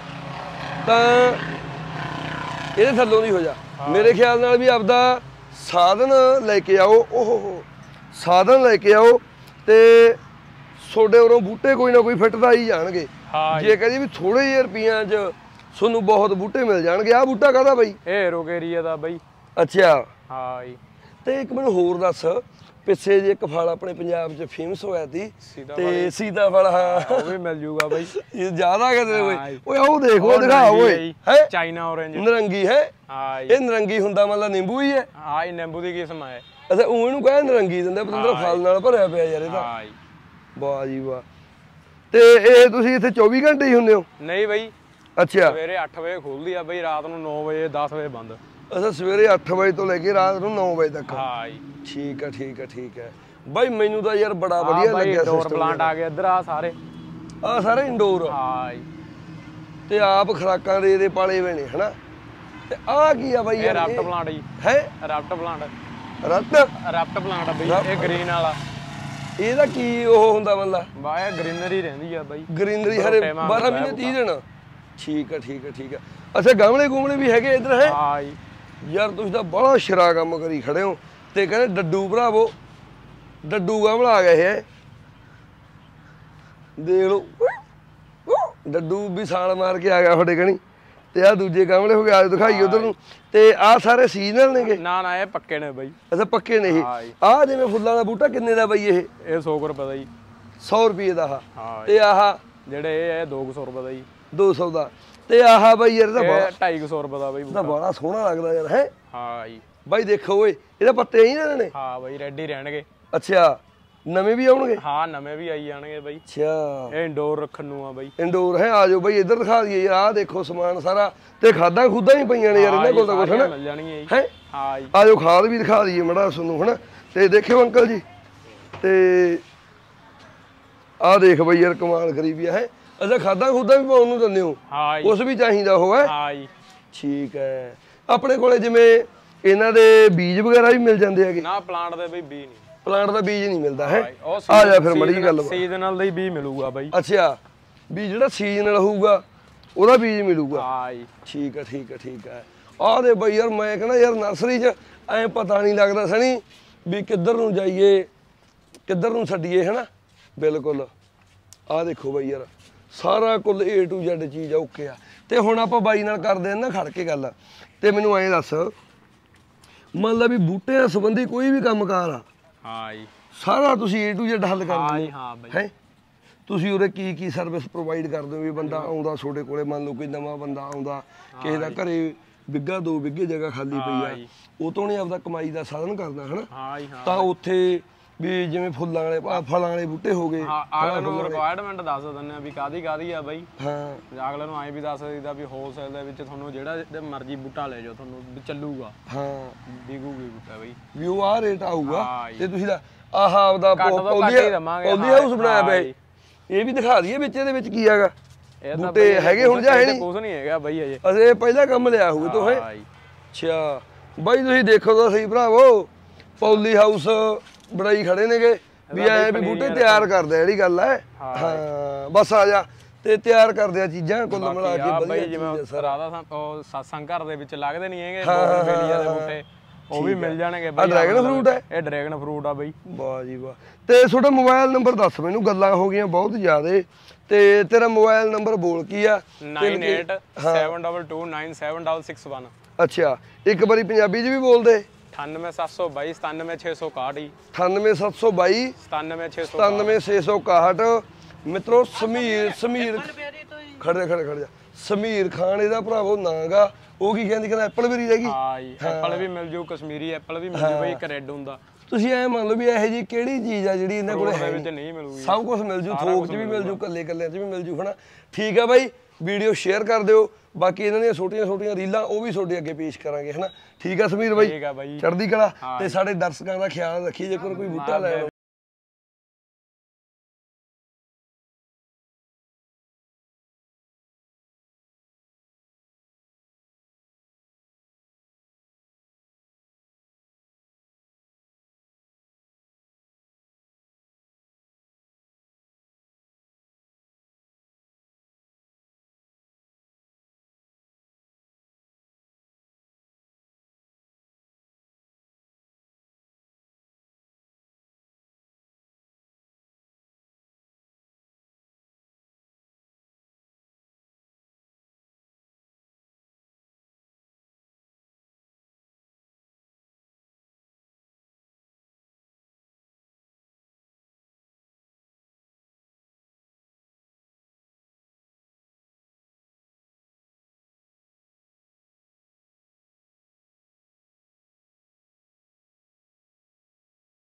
ਤਾਂ ਇਹਦੇ ਥੱਲੋਂ ਦੀ ਹੋ ਜਾ। ਮੇਰੇ ਖਿਆਲ ਨਾਲ ਵੀ ਆਪਦਾ ਸਾਧਨ ਲੈ ਕੇ ਆਓ, ਓਹੋ ਸਾਧਨ ਲੈ ਕੇ ਆਓ, ਤੇ ਤੁਹਾਡੇ ਉਰੋਂ ਬੂਟੇ ਕੋਈ ਨਾ ਕੋਈ ਫਿੱਟਦਾ ਹੀ ਜਾਣਗੇ। ਜੇ ਕਹਦੇ ਵੀ ਥੋੜੇ ਜਿਹੇ ਰੁਪਈਆਂ 'ਚ ਤੁਹਾਨੂੰ ਬਹੁਤ ਬੂਟੇ ਮਿਲ ਜਾਣਗੇ। ਆਹ ਬੂਟਾ ਕਾਹਦਾ ਬਾਈ? ਇਹ ਰੋਗੇਰੀਆ ਦਾ ਬਾਈ। ਅੱਛਾ ਹਾਂ ਜੀ। ਤੇ ਇੱਕ ਮੈਨੂੰ ਹੋਰ ਦੱਸ, ਪਿੱਛੇ ਜੇ ਇੱਕ ਫਲ ਆਪਣੇ ਪੰਜਾਬ 'ਚ ਫੇਮਸ ਹੋਇਆ ਸੀ ਤੇ ਸੀਤਾਫਲ, ਹਾਂ ਉਹ ਵੀ ਮਿਲ ਜੂਗਾ ਬਾਈ। ਇਹ ਜ਼ਿਆਦਾ ਕਿਤੇ ਓਏ ਓਏ ਉਹ ਦੇਖੋ ਦਿਖਾ ਓਏ ਹੈ ਚਾਈਨਾ ਔਰੇਂਜ ਨਰੰਗੀ ਹੈ। ਹਾਂ ਇਹ ਨਰੰਗੀ ਹੁੰਦਾ ਮਤਲਬ ਨਿੰਬੂ ਹੀ ਹੈ? ਹਾਂ ਇਹ ਨਿੰਬੂ ਦੀ ਕਿਸਮ ਹੈ। ਅੱਛਾ ਉਹ ਇਹਨੂੰ ਕਹਿੰਦੇ ਨਰੰਗੀ ਦਿੰਦਾ, ਪਤੰਦਰ ਫਲ ਨਾਲ ਭਰਿਆ ਪਿਆ ਯਾਰ ਇਹਦਾ। ਹਾਂ ਜੀ ਵਾਹ ਜੀ ਵਾਹ। ਤੇ ਇਹ ਤੁਸੀਂ ਇੱਥੇ ਚੌਵੀ ਘੰਟੇ ਹੀ ਹੁੰਦੇ ਹੋ? ਨਹੀਂ ਬਾਈ। ਅੱਛਾ ਸਵੇਰੇ ਅੱਠ ਵਜੇ ਖੁੱਲਦੀ ਆ ਬਾਈ, ਰਾਤ ਨੂੰ ਨੌ ਵਜੇ ਦਸ ਵਜੇ ਬੰਦ। ਅੱਛਾ ਸਵੇਰੇ ਅੱਠ ਵਜੇ ਤੋਂ ਲੈ ਕੇ ਰਾਤ ਨੂੰ ਨੌ ਵਜੇ ਤੱਕ? ਹਾਂ ਜੀ। ਠੀਕ ਹੈ ਠੀਕ ਹੈ ਠੀਕ ਹੈ ਬਾਈ। ਮੈਨੂੰ ਤਾਂ ਯਾਰ ਬੜਾ ਵਧੀਆ ਲੱਗਿਆ ਸਿਸਟਮ। ਇੰਡੋਰ ਪਲਾਂਟ ਆ ਗਏ ਇੱਧਰ, ਆ ਸਾਰੇ ਆ ਸਾਰੇ ਇੰਡੋਰ। ਹਾਂ ਜੀ। ਤੇ ਆਪ ਖਰਾਕਾਂ ਦੇ ਇਹਦੇ ਪਾਲੇ ਹੋਏ ਨੇ ਹਨਾ। ਤੇ ਆਹ ਕੀ ਆ ਬਾਈ ਯਾਰ? ਇਹ ਰਫਟ ਪਲਾਂਟ ਜੀ। ਹੈ ਰਫਟ ਪਲਾਂਟ? ਰਫਟ ਰਫਟ ਪਲਾਂਟ ਆ ਬਾਈ, ਇਹ ਗ੍ਰੀਨ ਵਾਲਾ। ਇਹਦਾ ਕੀ ਉਹ ਹੁੰਦਾ ਮਤਲਬ? ਬਾ ਇਹ ਗ੍ਰੀਨਰੀ ਰਹਿੰਦੀ ਆ ਬਾਈ, ਗ੍ਰੀਨਰੀ ਹਰੇ ਬਾਰਾਂ ਮਹੀਨੇ ਤੀਹ ਦਿਨ। ਠੀਕ ਹੈ ਠੀਕ ਹੈ ਠੀਕ ਹੈ। ਅੱਛਾ ਗਮਲੇ ਗੁਮਲੇ ਵੀ ਹੈਗੇ ਇੱਧਰ ਹੈ? ਹਾਂ ਜੀ। ਯਾਰ ਤੁਸੀਂ ਤਾਂ ਬੜਾ ਸ਼ਰਾ ਕੰਮ ਕਰੀ ਖੜੇ ਹੋ। ਤੇ ਕਹਿੰਦੇ ਡੱਡੂ ਭਰਾਵੋ, ਡੱਡੂ ਗਮਲਾ ਆ ਗਿਆ ਇਹ, ਦੇਖ ਲਓ ਡੱਡੂ ਵੀ ਸਾਲ ਮਾਰ ਕੇ ਆ ਗਿਆ ਤੁਹਾਡੇ ਕਣੀ। ਤੇ ਆ ਦੂਜੇ ਗਮਲੇ ਹੋ ਗਏ, ਆ ਦਿਖਾਈ ਉਧਰ ਨੂੰ। ਤੇ ਆ ਸਾਰੇ ਸੀਜ਼ਨਲ ਨੇਗੇ? ਨਾ ਨਾ ਇਹ ਪੱਕੇ ਨੇ ਬਾਈ। ਅੱਛਾ ਪੱਕੇ ਨੇ ਇਹ। ਆਹ ਜਿਵੇਂ ਫੁੱਲਾਂ ਦਾ ਬੂਟਾ ਕਿੰਨੇ ਦਾ ਬਾਈ ਇਹ? ਇਹ ਸੌ ਰੁਪਏ ਦਾ ਜੀ। ਸੌ ਰੁਪਏ ਦਾ? ਹਾਂ। ਤੇ ਆਹ ਜਿਹੜੇ ਇਹ ਦੋ ਸੌ ਰੁਪਏ ਦਾ ਜੀ। ਦੋ ਸੌ ਦਾ। ਤੇ ਆਹ ਬਾਈ ਯਾਰ ਇਹਦਾ ਬੜਾ ਢਾਈ ਸੌ ਰੁਪਏ ਦਾ ਬਾਈ ਬੂਟਾ। ਬੜਾ ਸੋਹਣਾ ਲੱਗਦਾ ਯਾਰ ਹੈ। ਹਾਂ ਜੀ ਬਾਈ ਦੇਖੋ ਓਏ ਇਹਦਾ ਪੱਤੇ ਹੀ ਨਾ ਨੇ? ਹਾਂ ਬਾਈ ਰੈੱਡ ਹੀ ਰਹਿਣਗੇ। ਅੱਛਾ ਨਵੇਂ ਵੀ ਆਉਣਗੇ? ਹਾਂ ਨਵੇਂ ਵੀ ਆਈ ਜਾਣਗੇ ਬਾਈ। ਅੱਛਾ ਇਹ ਇੰਡੋਰ ਰੱਖਣ ਨੂੰ ਆ ਬਾਈ। ਇੰਡੋਰ ਹੈ? ਆ ਜਾਓ ਬਾਈ ਇੱਧਰ ਦਿਖਾ ਦਈਏ ਯਾਰ। ਆਹ ਦੇਖੋ ਸਮਾਨ ਸਾਰਾ, ਤੇ ਖਾਦਾਂ ਖੁਦਾਂ ਹੀ ਪਈਆਂ ਨੇ ਯਾਰ ਇਹਨਾਂ ਕੋਲ ਤਾਂ ਕੁਛ ਹਨਾ। ਮਿਲ ਜਾਣਗੀਆਂ ਜੀ। ਹੈ ਹਾਂ ਜੀ। ਆ ਜਾਓ ਖਾਦ ਵੀ ਦਿਖਾ ਦਈਏ ਮੜਾ ਤੁਹਾਨੂੰ ਹਨਾ। ਤੇ ਦੇਖਿਓ ਅੰਕਲ ਜੀ, ਤੇ ਆਹ ਦੇਖ ਬਾਈ ਯਾਰ ਕਮਾਲ ਕਰੀਬੀ ਹੈ। ਅੱਛਾ ਖਾਦਾਂ ਖੁਦਾਂ ਵੀ ਪਾਉਣ ਨੂੰ ਦਿੰਦੇ ਹੋ? ਹਾਂ ਜੀ। ਕੁਛ ਵੀ ਚਾਹੀਦਾ ਉਹ ਹੈ? ਹਾਂ ਜੀ। ਠੀਕ ਹੈ। ਆਪਣੇ ਕੋਲੇ ਜਿਵੇਂ ਇਹਨਾਂ ਦੇ ਬੀਜ ਵਗੈਰਾ ਵੀ ਮਿਲ ਜਾਂਦੇ ਹੈਗੇ? ਨਾ ਪਲਾਂਟ ਦੇ ਬਈ ਬੀਜ ਨਹੀਂ, ਪਲਾਂਟ ਦਾ ਬੀਜ ਨਹੀਂ ਮਿਲਦਾ ਹੈ। ਆ ਜਾ ਫਿਰ ਮੜੀ ਗੱਲ, ਸੀਜ਼ਨਲ ਦਾ ਹੀ ਬੀਜ ਮਿਲੂਗਾ ਬਾਈ। ਅੱਛਾ ਵੀ ਜਿਹੜਾ ਸੀਜ਼ਨਲ ਹੋਊਗਾ ਉਹਦਾ ਬੀਜ ਮਿਲੂਗਾ? ਹਾਂ ਜੀ। ਠੀਕ ਹੈ ਠੀਕ ਹੈ ਠੀਕ ਹੈ। ਆਹ ਦੇ ਬਾਈ ਯਾਰ ਮੈਂ ਕਹਿੰਦਾ ਯਾਰ ਨਰਸਰੀ 'ਚ ਐਂ ਪਤਾ ਨਹੀਂ ਲੱਗਦਾ ਸਣੀ ਵੀ ਕਿੱਧਰ ਨੂੰ ਜਾਈਏ ਕਿੱਧਰ ਨੂੰ ਛੱਡੀਏ ਹਨਾ। ਬਿਲਕੁਲ ਆਹ ਦੇਖੋ ਬਾਈ ਯਾਰ ਸਾਰਾ ਕੁੱਲ ਏ ਟੂ ਜ਼ੈਡ ਚੀਜ਼ ਓਕੇ ਆ। ਤੇ ਹੁਣ ਆਪਾਂ ਬਾਈ ਨਾਲ ਕਰਦੇ ਆ ਨਾ ਖੜ ਕੇ ਗੱਲ, ਤੇ ਮੈਨੂੰ ਐਂ ਦੱਸ ਮੰਨ ਲਾ ਵੀ ਬੂਟਿਆਂ ਸੰਬੰਧੀ ਕੋਈ ਵੀ ਕੰਮਕਾਰ ਆ, ਹਾਂ ਜੀ ਸਾਰਾ ਤੁਸੀਂ ਏ ਟੂ ਜ਼ੈਡ ਹੱਲ ਹਾਂ ਕਰਦੇ ਜੀ ਹਾਂ ਬਾਈ ਹੈ। ਤੁਸੀਂ ਉਰੇ ਕੀ ਕੀ ਸਰਵਿਸ ਪ੍ਰੋਵਾਈਡ ਕਰਦੇ ਹੋ ਵੀ ਬੰਦਾ ਆਉਂਦਾ ਤੁਹਾਡੇ ਕੋਲੇ, ਮੰਨ ਲਓ ਕੋਈ ਨਵਾਂ ਬੰਦਾ ਆਉਂਦਾ, ਕਿਸੇ ਦਾ ਘਰੇ ਬਿੱਗਾ ਦੋ ਬਿੱਗੇ ਜਗ੍ਹਾ ਖਾਲੀ ਪਈ ਆ, ਉਹ ਤੋਂ ਨਹੀਂ ਆਪਦਾ ਕਮਾਈ ਦਾ ਸਾਧਨ ਕਰਦਾ ਹਨਾ, ਹਾਂ ਜੀ ਹਾਂ। ਤਾਂ ਉੱਥੇ ਵੀ ਜਿਵੇਂ ਫੁੱਲਾਂ ਵਾਲੇ ਆਹ ਫਲਾਂ ਵਾਲੇ ਬੂਟੇ ਹੋ ਗਏ, ਹਾਂ ਅਗਲੇ ਨੂੰ ਰਿਕੁਆਇਰਮੈਂਟ ਦੱਸ ਦਿੰਦੇ ਆ ਵੀ ਕਾਦੀ ਕਾਦੀ ਆ ਬਾਈ। ਹਾਂ ਅਗਲੇ ਨੂੰ ਐਂ ਵੀ ਦੱਸ ਦਈਦਾ ਵੀ ਹੋਲਸੇਲ ਦੇ ਵਿੱਚ ਤੁਹਾਨੂੰ ਜਿਹੜਾ ਮਰਜ਼ੀ ਬੂਟਾ ਲੈ ਜਾਓ ਤੁਹਾਨੂੰ ਵੀ ਚੱਲੂਗਾ, ਹਾਂ ਵਿਕੂਗੀ ਬੂਟਾ ਬਾਈ, ਵੀ ਉਹ ਆਹ ਰੇਟ ਆਊਗਾ। ਹਾਂ ਤੇ ਤੁਸੀਂ ਆਹ ਆਪਦਾ ਪੌਲੀ ਹਾਊਸ ਬਣਾਇਆ ਪਿਆ, ਇਹ ਵੀ ਦਿਖਾ ਦਈਏ ਵਿੱਚ ਇਹਦੇ ਵਿੱਚ ਕੀ ਹੈਗਾ। ਬੂਟੇ ਹੈਗੇ ਹੁਣ ਜਾਂ ਹੈ ਨਹੀਂ? ਕੁਝ ਨਹੀਂ ਹੈਗਾ ਬਾਈ ਅਜੇ, ਅਸੀਂ ਪਹਿਲਾ ਕੰਮ ਲਿਆ ਹੋਊ ਤੋਂ ਹੈ। ਅੱਛਾ ਬਾਈ ਤੁਸੀਂ ਦੇਖੋ ਤਾਂ ਸਹੀ ਭਰਾਵੋ, ਪੌਲੀ ਹਾਊਸ ਬਣਾਈ ਖੜੇ ਨੇਗੇ ਵੀ ਐ ਵੀ ਬੂਟੇ ਤਿਆਰ ਕਰਦੇ ਆ, ਜਿਹੜੀ ਗੱਲ ਹੈ। ਹਾਂ ਬਸ ਆ ਜਾ ਤੇ ਤਿਆਰ ਕਰਦੇ ਆ ਚੀਜ਼ਾਂ ਕੁੱਲ ਮਿਲਾ ਕੇ ਵਧੀਆ। ਬਾਈ ਜਿਵੇਂ ਰਾਧਾ ਸਤਸੰਗ ਘਰ ਦੇ ਵਿੱਚ ਲੱਗਦੇ ਨਹੀਂ ਹੈਗੇ ਬੋਗਨਵੇਲੀਆ ਦੇ ਬੂਟੇ, ਉਹ ਵੀ ਮਿਲ ਜਾਣਗੇ ਬਾਈ। ਡਰੈਗਨ ਫਰੂਟ ਹੈ, ਇਹ ਡਰੈਗਨ ਫਰੂਟ ਆ ਬਾਈ। ਵਾਹ ਜੀ ਵਾਹ। ਤੇ ਤੁਹਾਡਾ ਮੋਬਾਈਲ ਨੰਬਰ ਦੱਸ ਮੈਨੂੰ, ਗੱਲਾਂ ਹੋ ਗਈਆਂ ਬਹੁਤ ਜ਼ਿਆਦੇ, ਤੇ ਤੇਰਾ ਮੋਬਾਈਲ ਨੰਬਰ ਬੋਲ ਕੀ ਆ? Nine eight seven two two nine seven six six one. ਅੱਛਾ ਇੱਕ ਵਾਰੀ ਪੰਜਾਬੀ 'ਚ ਵੀ ਬੋਲਦੇ। ਅਠਾਨਵੇਂ ਸੱਤ ਸੌ ਬਾਈ ਸਤਾਨਵੇਂ ਛੇ ਸੌ ਇਕਾਹਠ ਜੀ। ਅਠਾਨਵੇਂ ਸੱਤ ਸੌ ਬਾਈ ਸਤਾਨਵੇਂ ਛੇ ਸੌ ਸਤਾਨਵੇਂ ਛੇ ਸੌ ਇਕਾਹਠ। ਮਿੱਤਰੋ ਸਮੀਰ ਸਮੀਰ ਖੜੇ ਖੜੇ ਖੜੇ ਜਾ ਸਮੀਰ ਖਾਨ ਇਹਦਾ ਭਰਾਵੋ ਨਾਂ ਗਾ। ਉਹ ਕੀ ਕਹਿੰਦੀ ਕਹਿੰਦਾ ਐਪਲ ਬੇਰੀ ਹੈਗੀ। ਹਾਂ ਜੀ ਐਪਲ ਵੀ ਮਿਲ ਜੂ, ਕਸ਼ਮੀਰੀ ਐਪਲ ਵੀ ਮਿਲ ਜੂ ਬਾਈ, ਇੱਕ ਰੈੱਡ ਹੁੰਦਾ। ਤੁਸੀਂ ਐ ਮੰਨ ਲਓ ਵੀ ਇਹੋ ਜਿਹੀ ਕਿਹੜੀ ਚੀਜ਼ ਆ ਜਿਹੜੀ ਇਹਨਾਂ ਕੋਲ ਹੈ ਨਹੀਂ ਮਿਲੂਗੀ, ਸਭ ਕੁਝ ਮਿਲ ਜੂ, ਥੋਕ 'ਚ ਵੀ ਮਿਲ ਜੂ, ਕੱਲੇ ਕੱਲਿਆਂ 'ਚ ਵੀ ਮਿਲ ਜੂ ਹਨਾ। ਠੀਕ ਆ ਬਾਈ, ਵੀਡੀਓ ਸ਼ੇਅਰ ਕਰ ਦਿਓ, ਬਾਕੀ ਇਹਨਾਂ ਦੀਆਂ ਛੋਟੀਆਂ ਛੋਟੀਆਂ ਰੀਲਾਂ ਉਹ ਵੀ ਤੁਹਾਡੇ ਅੱਗੇ ਪੇਸ਼ ਕਰਾਂਗੇ ਹਨਾ। ਠੀਕ ਆ ਸਮੀਰ ਬਾਈ, ਠੀਕ ਆ ਬਾਈ, ਚੜ੍ਹਦੀ ਕਲਾ। ਤੇ ਸਾਡੇ ਦਰਸ਼ਕਾਂ ਦਾ ਖਿਆਲ ਰੱਖੀ, ਜੇਕਰ ਕੋਈ ਬੂਟਾ ਲੈ